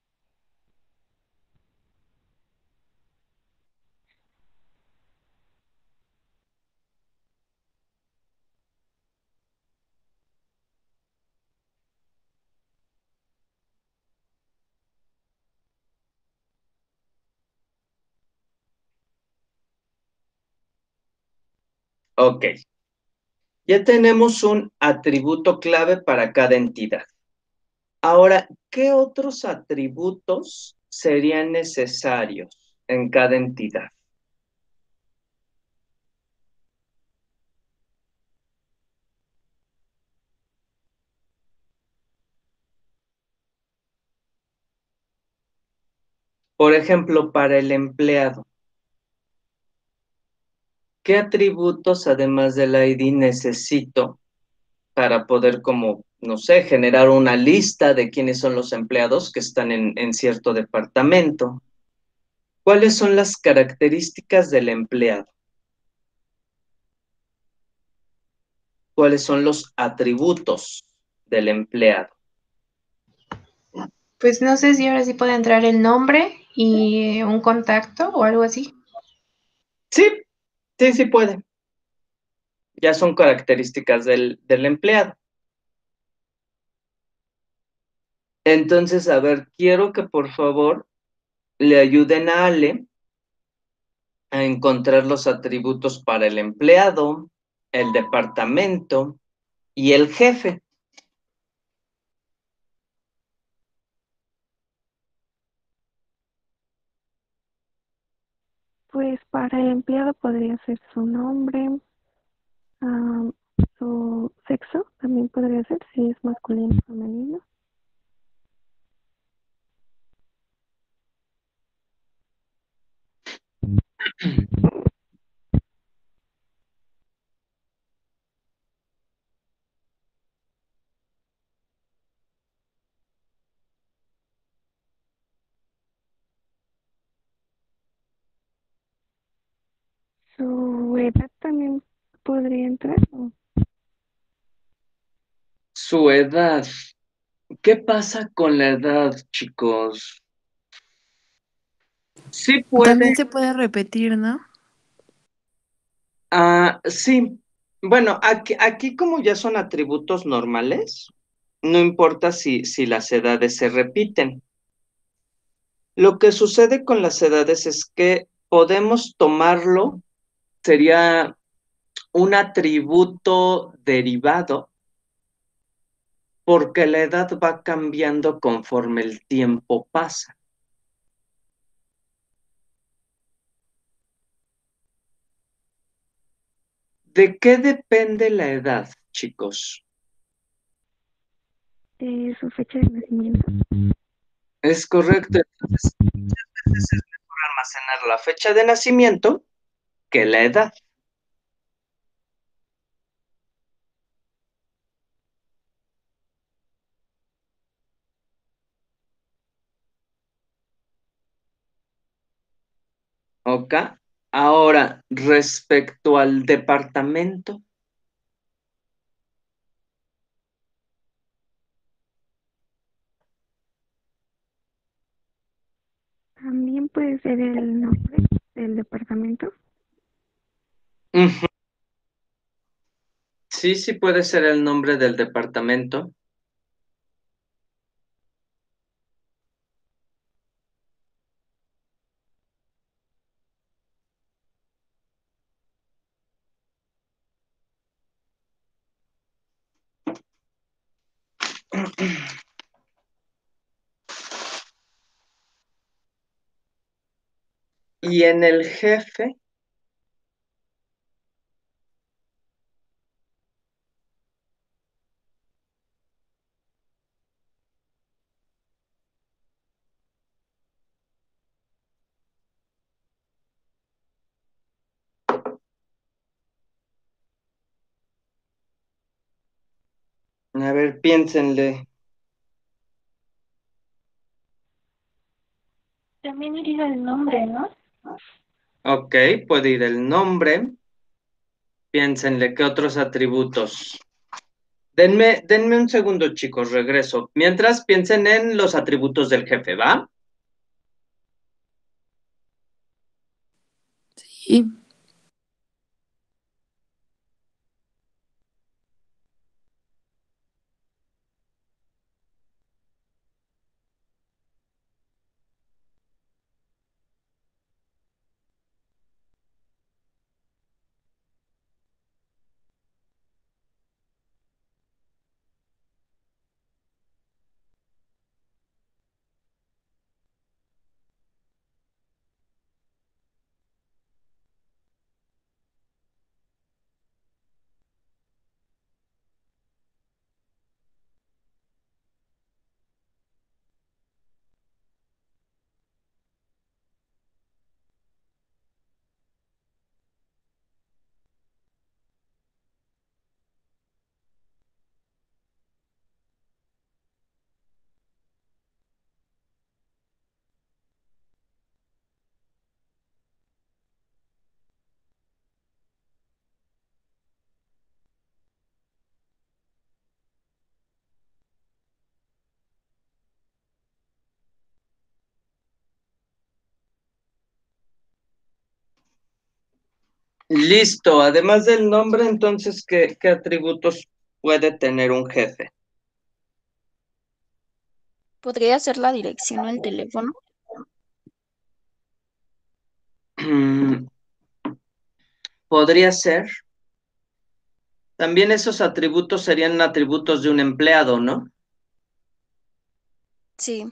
Ok. Ya tenemos un atributo clave para cada entidad. Ahora, ¿qué otros atributos serían necesarios en cada entidad? Por ejemplo, para el empleado, ¿qué atributos además del I D necesito para poder como, no sé, generar una lista de quiénes son los empleados que están en, en cierto departamento? ¿Cuáles son las características del empleado? ¿Cuáles son los atributos del empleado? Pues no sé si ahora sí puede entrar el nombre y un contacto o algo así. Sí, sí, sí puede. Ya son características del, del empleado. Entonces, a ver, quiero que por favor le ayuden a Ale a encontrar los atributos para el empleado, el departamento y el jefe. Pues para el empleado podría ser su nombre, ah, su sexo, también podría ser si es masculino o femenino. Su edad también podría entrar. ¿O? Su edad. ¿Qué pasa con la edad, chicos? Sí puede. También se puede repetir, ¿no? Ah, sí. Bueno, aquí, aquí como ya son atributos normales, no importa si, si las edades se repiten. Lo que sucede con las edades es que podemos tomarlo, sería un atributo derivado, porque la edad va cambiando conforme el tiempo pasa. ¿De qué depende la edad, chicos? De su fecha de nacimiento. Es correcto. Entonces, muchas veces es mejor almacenar la fecha de nacimiento que la edad. ¿Ok? Ahora, respecto al departamento, También puede ser el nombre del departamento. ujú, sí, sí puede ser el nombre del departamento. Y en el jefe, a ver, piénsenle. También iría el nombre, ¿no? Ok, puede ir el nombre. Piénsenle qué otros atributos. Denme, denme un segundo, chicos, regreso. Mientras piensen en los atributos del jefe, ¿va? Sí. Listo, además del nombre, entonces, ¿qué, qué atributos puede tener un jefe? ¿Podría ser la dirección o el teléfono? Podría ser. También esos atributos serían atributos de un empleado, ¿no? Sí.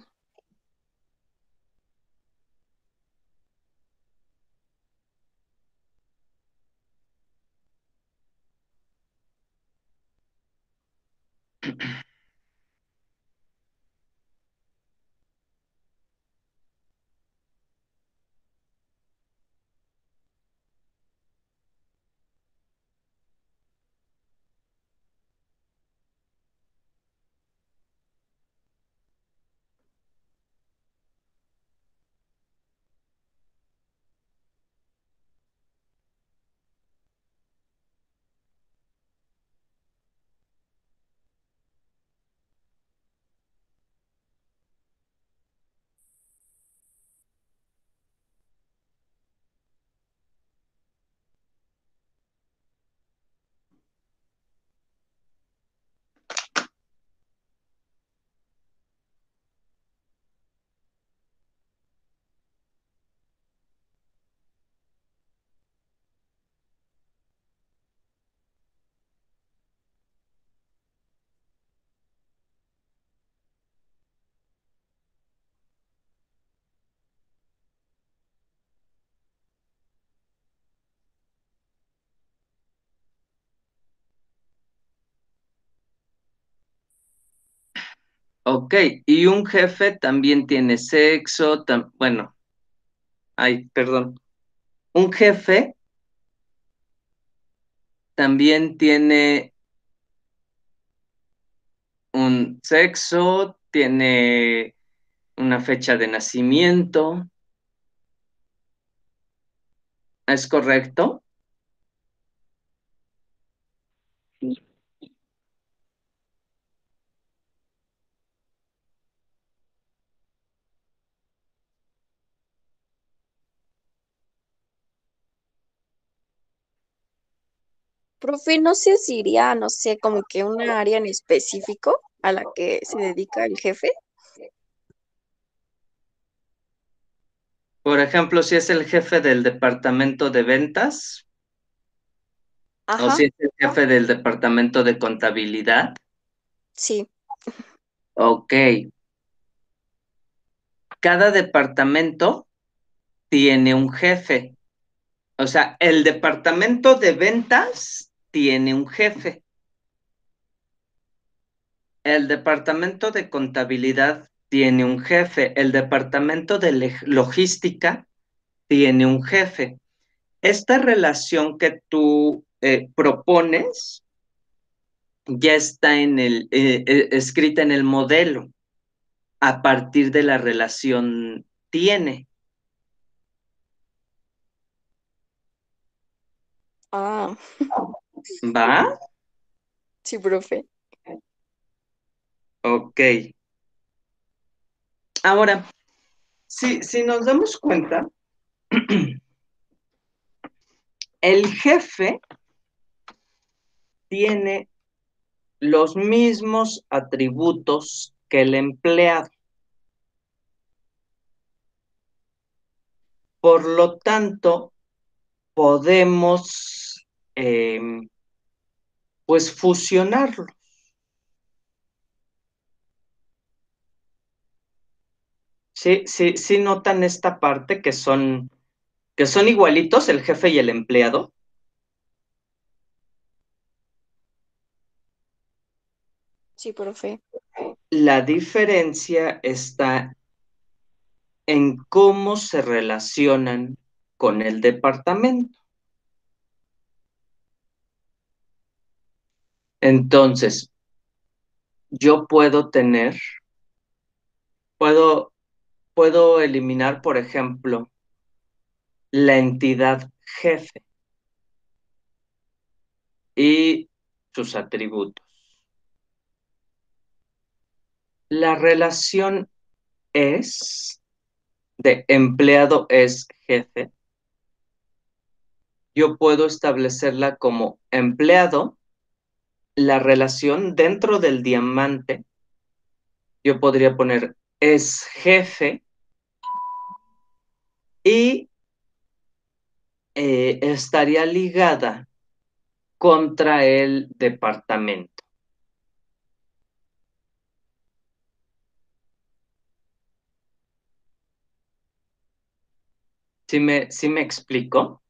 Ok, y un jefe también tiene sexo, tam- bueno, ay, perdón. Un jefe también tiene un sexo, tiene una fecha de nacimiento, ¿es correcto? Sí. Profe, no sé si iría, no sé, como que una área en específico a la que se dedica el jefe. Por ejemplo, si es el jefe del departamento de ventas o Ajá, si es el jefe del departamento de contabilidad. sí. Ok, cada departamento tiene un jefe. O sea, el departamento de ventas tiene un jefe. El departamento de contabilidad tiene un jefe. El departamento de le- logística tiene un jefe. Esta relación que tú eh, propones ya está en el, eh, eh, escrita en el modelo a partir de la relación tiene. Ah, ¿Va? sí, profe. Ok. Ahora, si, si nos damos cuenta, el jefe tiene los mismos atributos que el empleado. Por lo tanto, podemos eh, pues fusionarlo. Sí, sí, sí notan esta parte que son, que son igualitos el jefe y el empleado. Sí, profe. La diferencia está en cómo se relacionan con el departamento. Entonces, yo puedo tener, puedo, puedo eliminar, por ejemplo, la entidad jefe y sus atributos. La relación es de empleado es jefe yo puedo establecerla como empleado, la relación dentro del diamante, yo podría poner es jefe y eh, estaría ligada contra el departamento. ¿Sí me, sí me explico?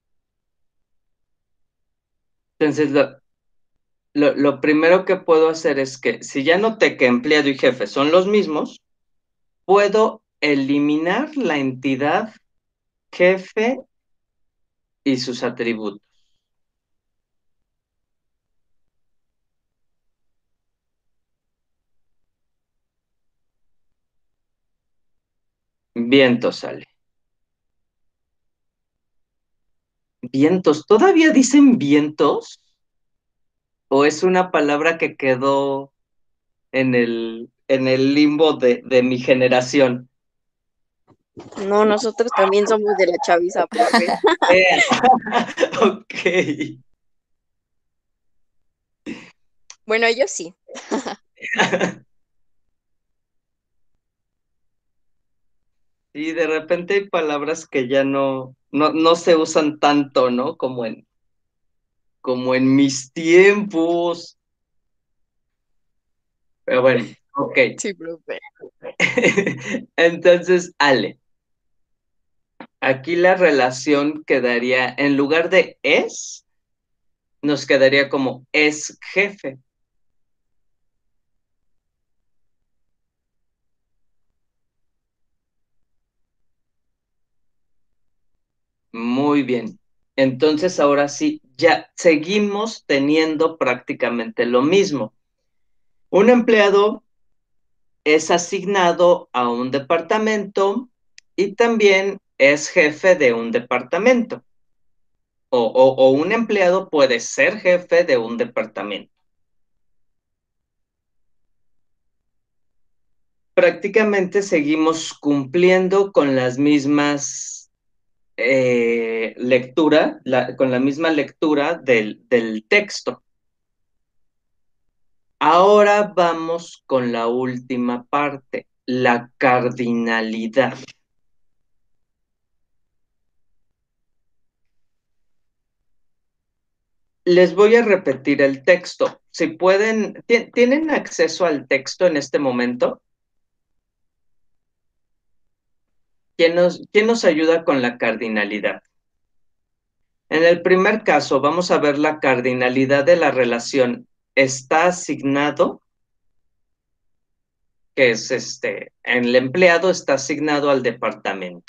Entonces, lo, lo, lo primero que puedo hacer es que si ya noté que empleado y jefe son los mismos, puedo eliminar la entidad jefe y sus atributos. Vientos sale. Vientos, ¿todavía dicen vientos? ¿O es una palabra que quedó en el, en el limbo de, de mi generación? No, nosotros también somos de la chaviza, profe. Eh, ok. Bueno, yo sí. Y de repente hay palabras que ya no, no, no se usan tanto, ¿no? Como en, como en mis tiempos. Pero bueno, ok. Sí, profe. Entonces, Ale, aquí la relación quedaría, en lugar de es, nos quedaría como es jefe. Muy bien. Entonces, ahora sí, ya seguimos teniendo prácticamente lo mismo. Un empleado es asignado a un departamento y también es jefe de un departamento. O, o, o un empleado puede ser jefe de un departamento. Prácticamente seguimos cumpliendo con las mismas eh, lectura, la, con la misma lectura del, del texto. Ahora vamos con la última parte, la cardinalidad. Les voy a repetir el texto. Si pueden, ¿tienen acceso al texto en este momento? ¿Quién nos, quién nos ayuda con la cardinalidad? En el primer caso, vamos a ver la cardinalidad de la relación. Está asignado, que es este, el empleado está asignado al departamento.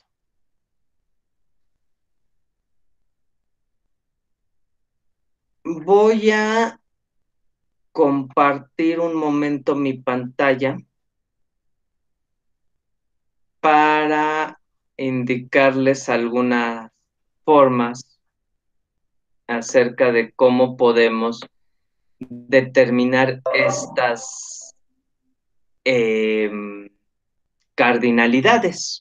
Voy a compartir un momento mi pantalla para indicarles algunas formas acerca de cómo podemos determinar estas eh, cardinalidades.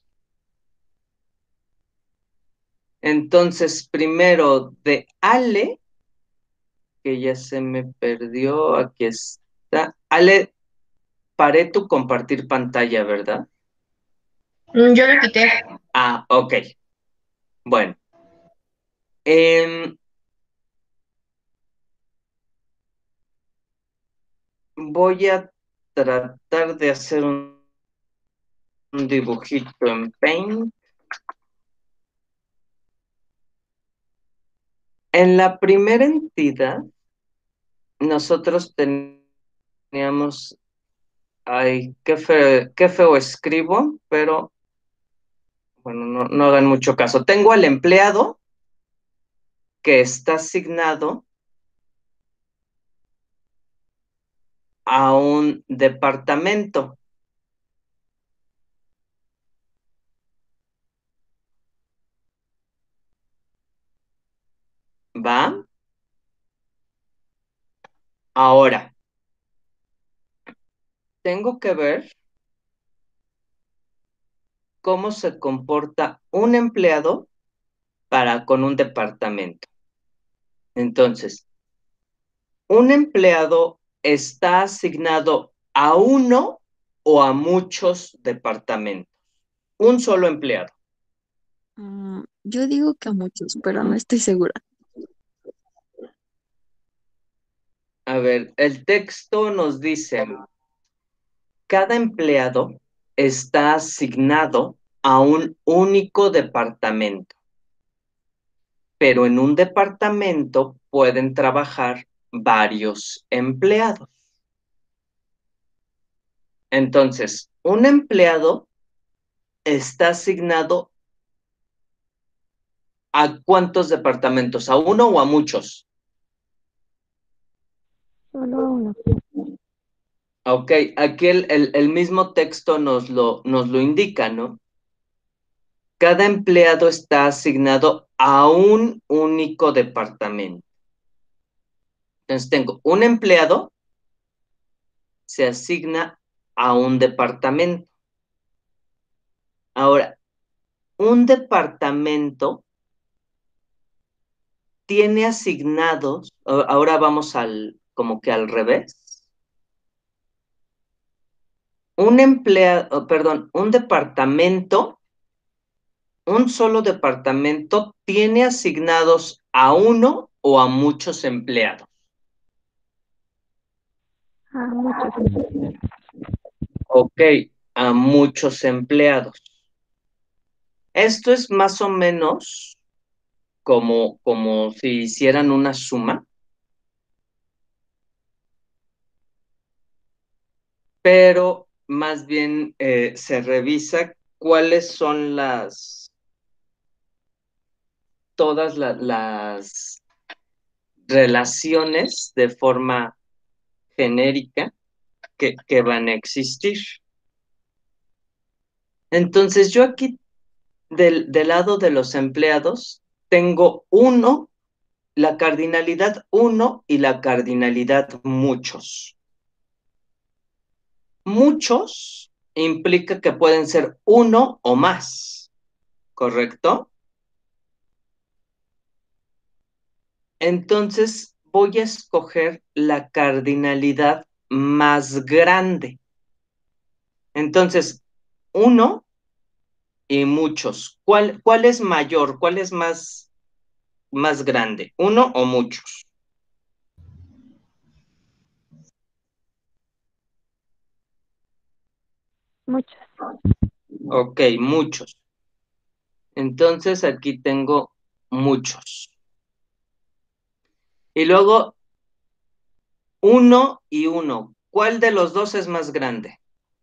Entonces, primero de Ale, que ya se me perdió, aquí está. Ale, paré tu compartir pantalla, ¿verdad? Mm, Yo lo quité. Ah, ok. Bueno. Eh, voy a tratar de hacer un, un dibujito en Paint. En la primera entidad, nosotros teníamos, ay, qué feo, qué feo escribo, pero bueno, no, no hagan mucho caso. Tengo al empleado que está asignado a un departamento. ¿Va? Ahora, tengo que ver cómo se comporta un empleado para con un departamento. Entonces, ¿un empleado está asignado a uno o a muchos departamentos? Un solo empleado. Mm, yo digo que a muchos, pero no estoy segura. A ver, el texto nos dice, cada empleado está asignado a un único departamento, pero en un departamento pueden trabajar varios empleados. Entonces, un empleado está asignado ¿a cuántos departamentos? ¿A uno o a muchos? Solo uno. Ok, aquí el, el- el mismo texto nos lo, nos lo indica, ¿no? Cada empleado está asignado a un único departamento. Entonces tengo un empleado, se asigna a un departamento. Ahora, un departamento tiene asignados, a- ahora vamos al, como que al revés. Un empleado, perdón, un departamento, un solo departamento tiene asignados a uno o a muchos empleados. A muchos. Ok, a muchos empleados. Esto es más o menos como, como si hicieran una suma, pero más bien eh, se revisa cuáles son las, todas la- las relaciones de forma genérica que, que van a existir. Entonces, yo aquí del, del lado de los empleados tengo uno, la cardinalidad uno y la cardinalidad muchos. Muchos implica que pueden ser uno o más, ¿correcto? Entonces voy a escoger la cardinalidad más grande. Entonces, uno y muchos. ¿Cuál, cuál es mayor? ¿Cuál es más, más grande? ¿Uno o muchos? Muchos. Ok, muchos. Entonces aquí tengo muchos. Y luego, uno y uno. ¿Cuál de los dos es más grande?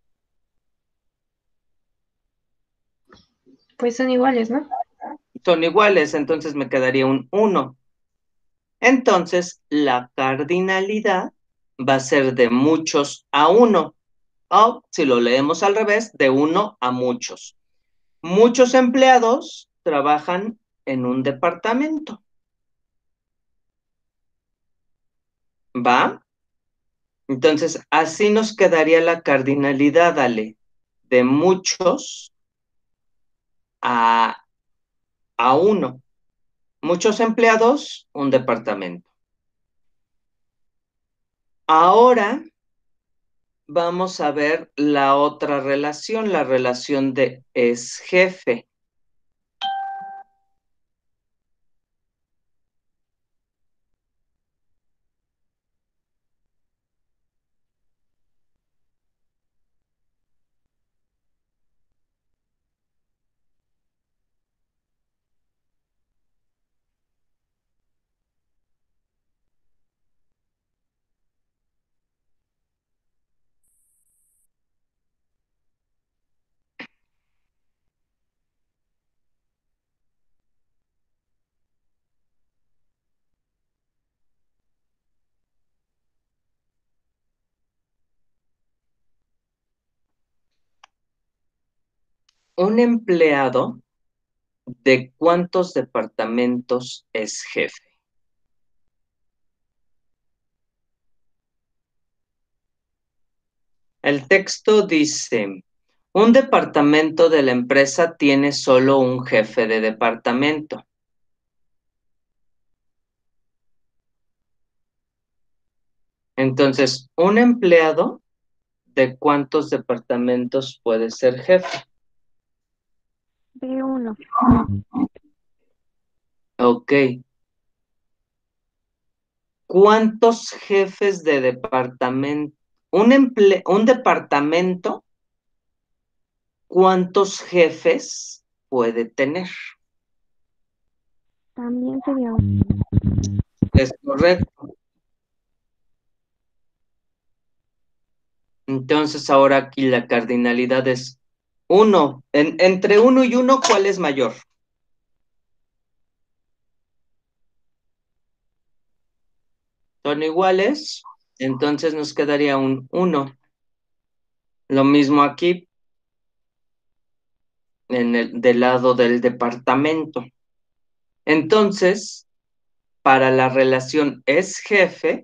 Pues son iguales, ¿no? Son iguales, entonces me quedaría un uno. Entonces, la cardinalidad va a ser de muchos a uno. O, si lo leemos al revés, de uno a muchos. Muchos empleados trabajan en un departamento. ¿Va? Entonces, así nos quedaría la cardinalidad, Ale, de muchos a, a uno. Muchos empleados, un departamento. Ahora vamos a ver la otra relación, la relación de es jefe. Un empleado, ¿de cuántos departamentos es jefe? El texto dice, un departamento de la empresa tiene solo un jefe de departamento. Entonces, un empleado, ¿de cuántos departamentos puede ser jefe? B uno. Ok. ¿Cuántos jefes de departamento? Un emple- un departamento, ¿cuántos jefes puede tener? También sería un... Es correcto. Entonces ahora aquí la cardinalidad es uno. En- entre uno y uno, ¿cuál es mayor? Son iguales, entonces nos quedaría un uno. Lo mismo aquí, en el, del lado del departamento. Entonces, para la relación es jefe,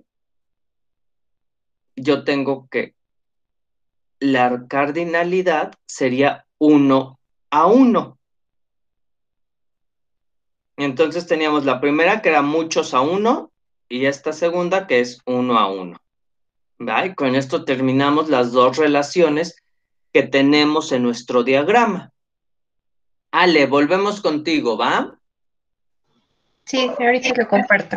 yo tengo que la cardinalidad sería uno a uno. Entonces teníamos la primera que era muchos a uno y esta segunda que es uno a uno. ¿Va? Y con esto terminamos las dos relaciones que tenemos en nuestro diagrama. Ale, volvemos contigo, ¿va? Sí, ahorita lo comparto.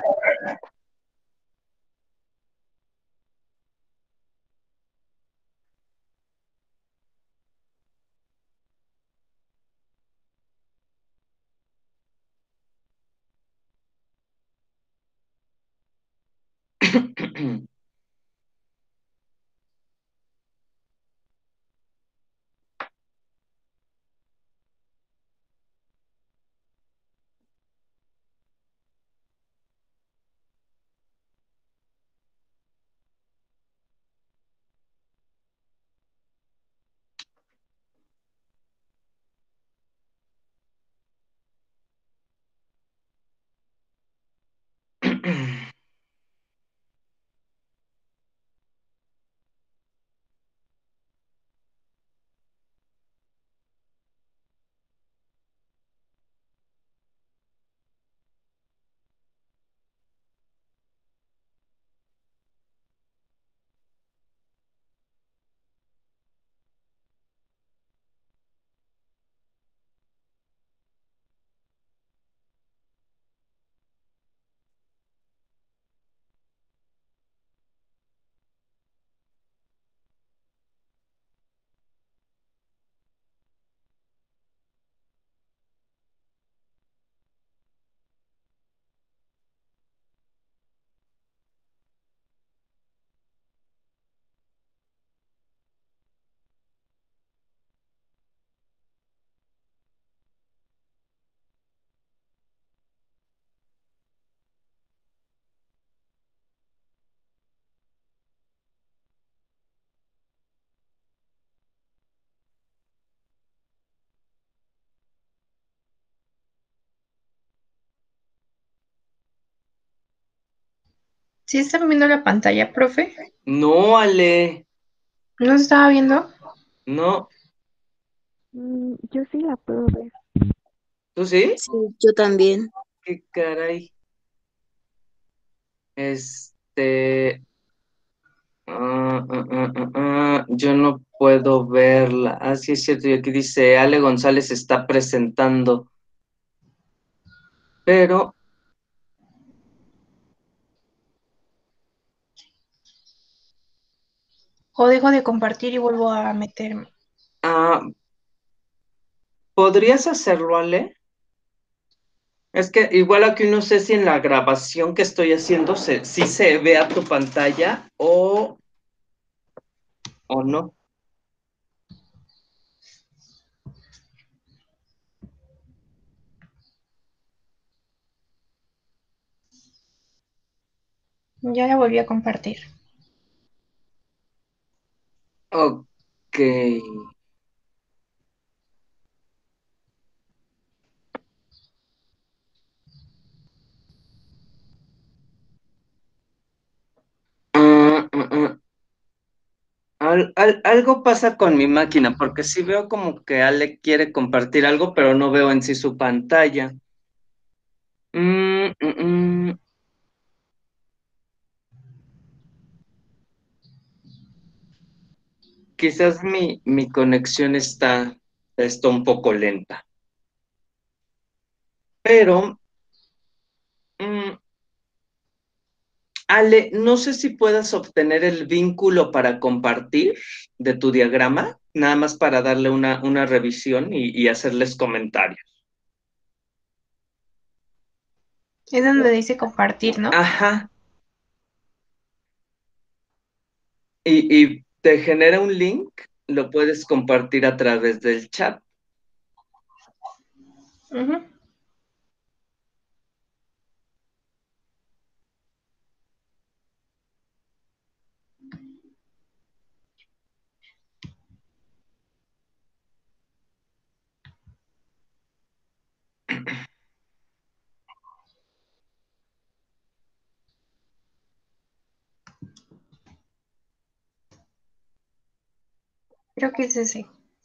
¿Sí están viendo la pantalla, profe? No, Ale, ¿No se estaba viendo? no. Mm, yo sí la puedo ver. ¿Tú sí? Sí, yo también. ¿Qué caray? Este... ah, ah, ah, ah, ah, yo no puedo verla. Ah, sí es cierto, y aquí dice Ale González está presentando, pero O dejo de compartir y vuelvo a meterme. ah, ¿podrías hacerlo, Ale? Es que igual aquí no sé si en la grabación que estoy haciendo se, si se vea tu pantalla o, o no. Ya la volví a compartir. Ok. Ah, ah, ah. Al- al- algo pasa con mi máquina, porque sí veo como que Ale quiere compartir algo, pero no veo en sí su pantalla. Mm, mm, mm. quizás mi, mi conexión está, está un poco lenta. Pero, mm, Ale, no sé si puedas obtener el vínculo para compartir de tu diagrama, nada más para darle una, una revisión y, y hacerles comentarios. Es donde dice compartir, ¿no? Ajá. Y, y te genera un link, lo puedes compartir a través del chat. Ujú. Creo que es ese.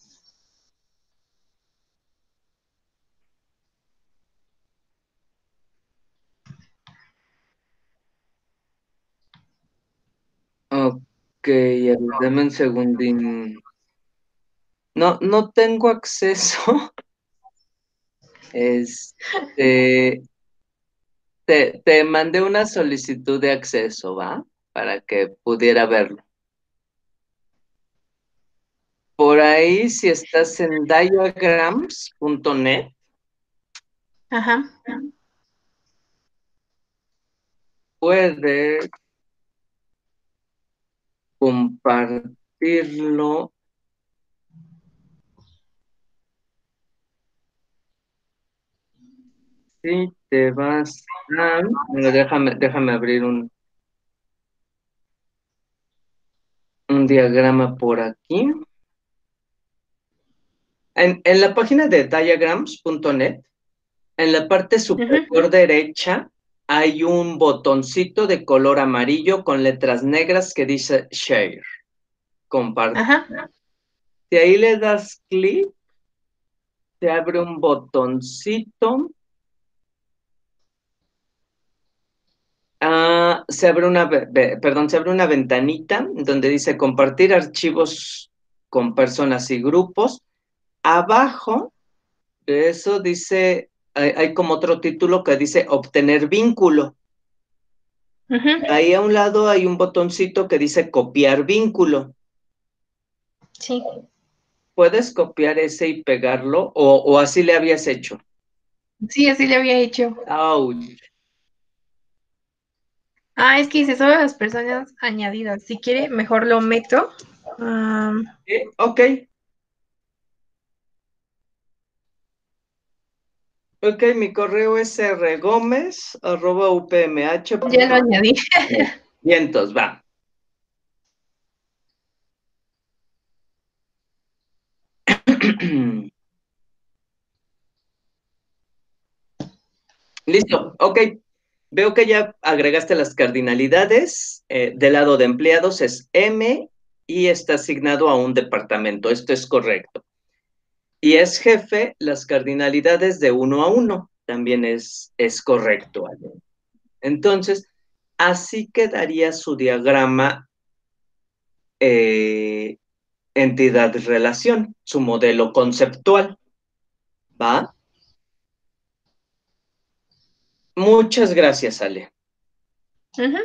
Ok, a ver, dame un segundín. No, no tengo acceso. Este, te, te mandé una solicitud de acceso, ¿va? Para que pudiera verlo. Por ahí, si estás en diagrams punto net, Ajá. puedes compartirlo. Si te vas a... Bueno, déjame, déjame abrir un, un diagrama por aquí. En, en la página de diagrams punto net, en la parte superior derecha, hay un botoncito de color amarillo con letras negras que dice Share, compartir. Ajá. Si ahí le das clic, se abre un botoncito. Ah, se abre una, ve- ve- perdón, se abre una ventanita donde dice compartir archivos con personas y grupos. Abajo de eso dice, hay, hay como otro título que dice obtener vínculo. Ujú. Ahí a un lado hay un botoncito que dice copiar vínculo. Sí. ¿Puedes copiar ese y pegarlo? ¿O, o así le habías hecho? Sí, así le había hecho. Ouch. Ah, es que dice solo las personas añadidas. Si quiere, mejor lo meto. Am, Eh, ok, ok, mi correo es rgomez arroba upmh. ya lo añadí. Vientos, va. Listo, ok. Veo que ya agregaste las cardinalidades. Eh, del lado de empleados es M y está asignado a un departamento. Esto es correcto. Y es jefe, las cardinalidades de uno a uno. También es, es correcto. Ale. Entonces, así quedaría su diagrama eh, entidad-relación, su modelo conceptual. ¿Va? Muchas gracias, Ale. Ujú.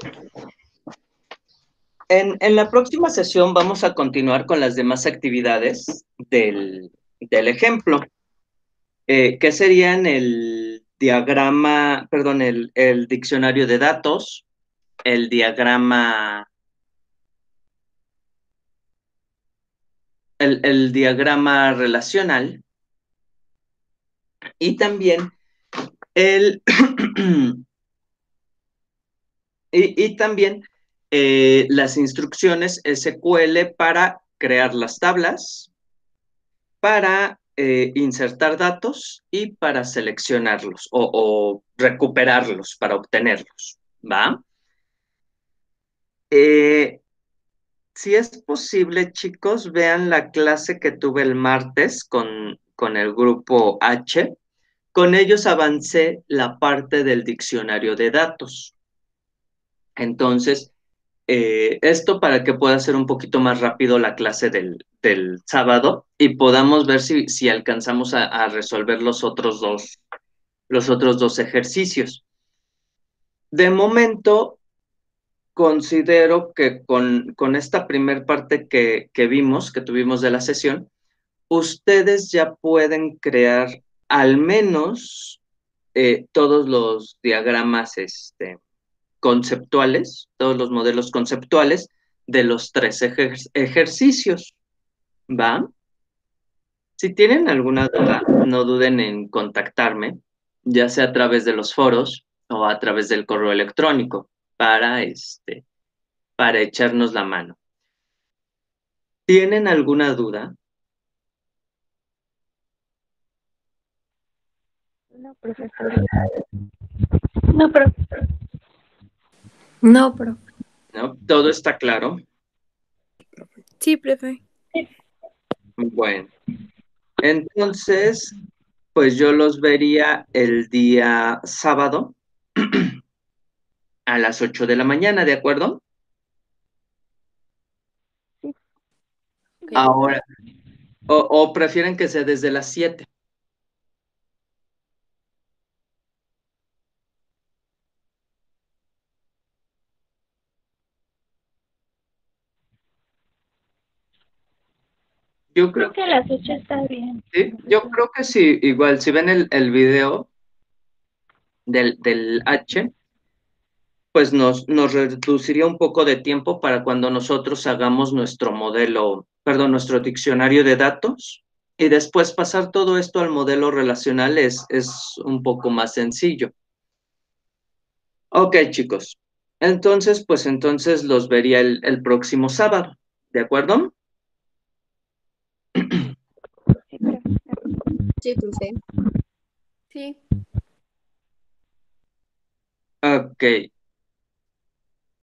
En, en la próxima sesión vamos a continuar con las demás actividades del, del ejemplo, eh, que serían el diagrama, perdón, el, el diccionario de datos, el diagrama, el, el diagrama relacional y también el y, y también eh, las instrucciones S Q L para crear las tablas, para eh, insertar datos y para seleccionarlos o, o recuperarlos para obtenerlos, ¿va? Eh, si es posible, chicos, vean la clase que tuve el martes con, con el grupo H. Con ellos avancé la parte del diccionario de datos. Entonces, eh, esto para que pueda ser un poquito más rápido la clase del, del sábado y podamos ver si, si alcanzamos a, a resolver los otros dos, los otros dos ejercicios. De momento, considero que con, con esta primer parte que, que vimos, que tuvimos de la sesión, ustedes ya pueden crear al menos eh, todos los diagramas este, conceptuales, todos los modelos conceptuales de los tres ejer ejercicios, ¿va? Si tienen alguna duda, no duden en contactarme, ya sea a través de los foros o a través del correo electrónico, para, este, para echarnos la mano. ¿Tienen alguna duda? No, profesor. No, profesor. No, profe. ¿No? ¿Todo está claro? Sí, profe. Bueno, entonces, pues yo los vería el día sábado a las ocho de la mañana, ¿de acuerdo? Sí. Ahora, o, o prefieren que sea desde las siete. Yo creo Creo que a las ocho está bien. Sí, yo creo que sí, igual si ven el, el video del, del H, pues nos, nos reduciría un poco de tiempo para cuando nosotros hagamos nuestro modelo, perdón, nuestro diccionario de datos y después pasar todo esto al modelo relacional es, es un poco más sencillo. Ok, chicos. Entonces, pues entonces los vería el, el próximo sábado, ¿de acuerdo? Sí, profesor. Sí, profe. Sí. Ok.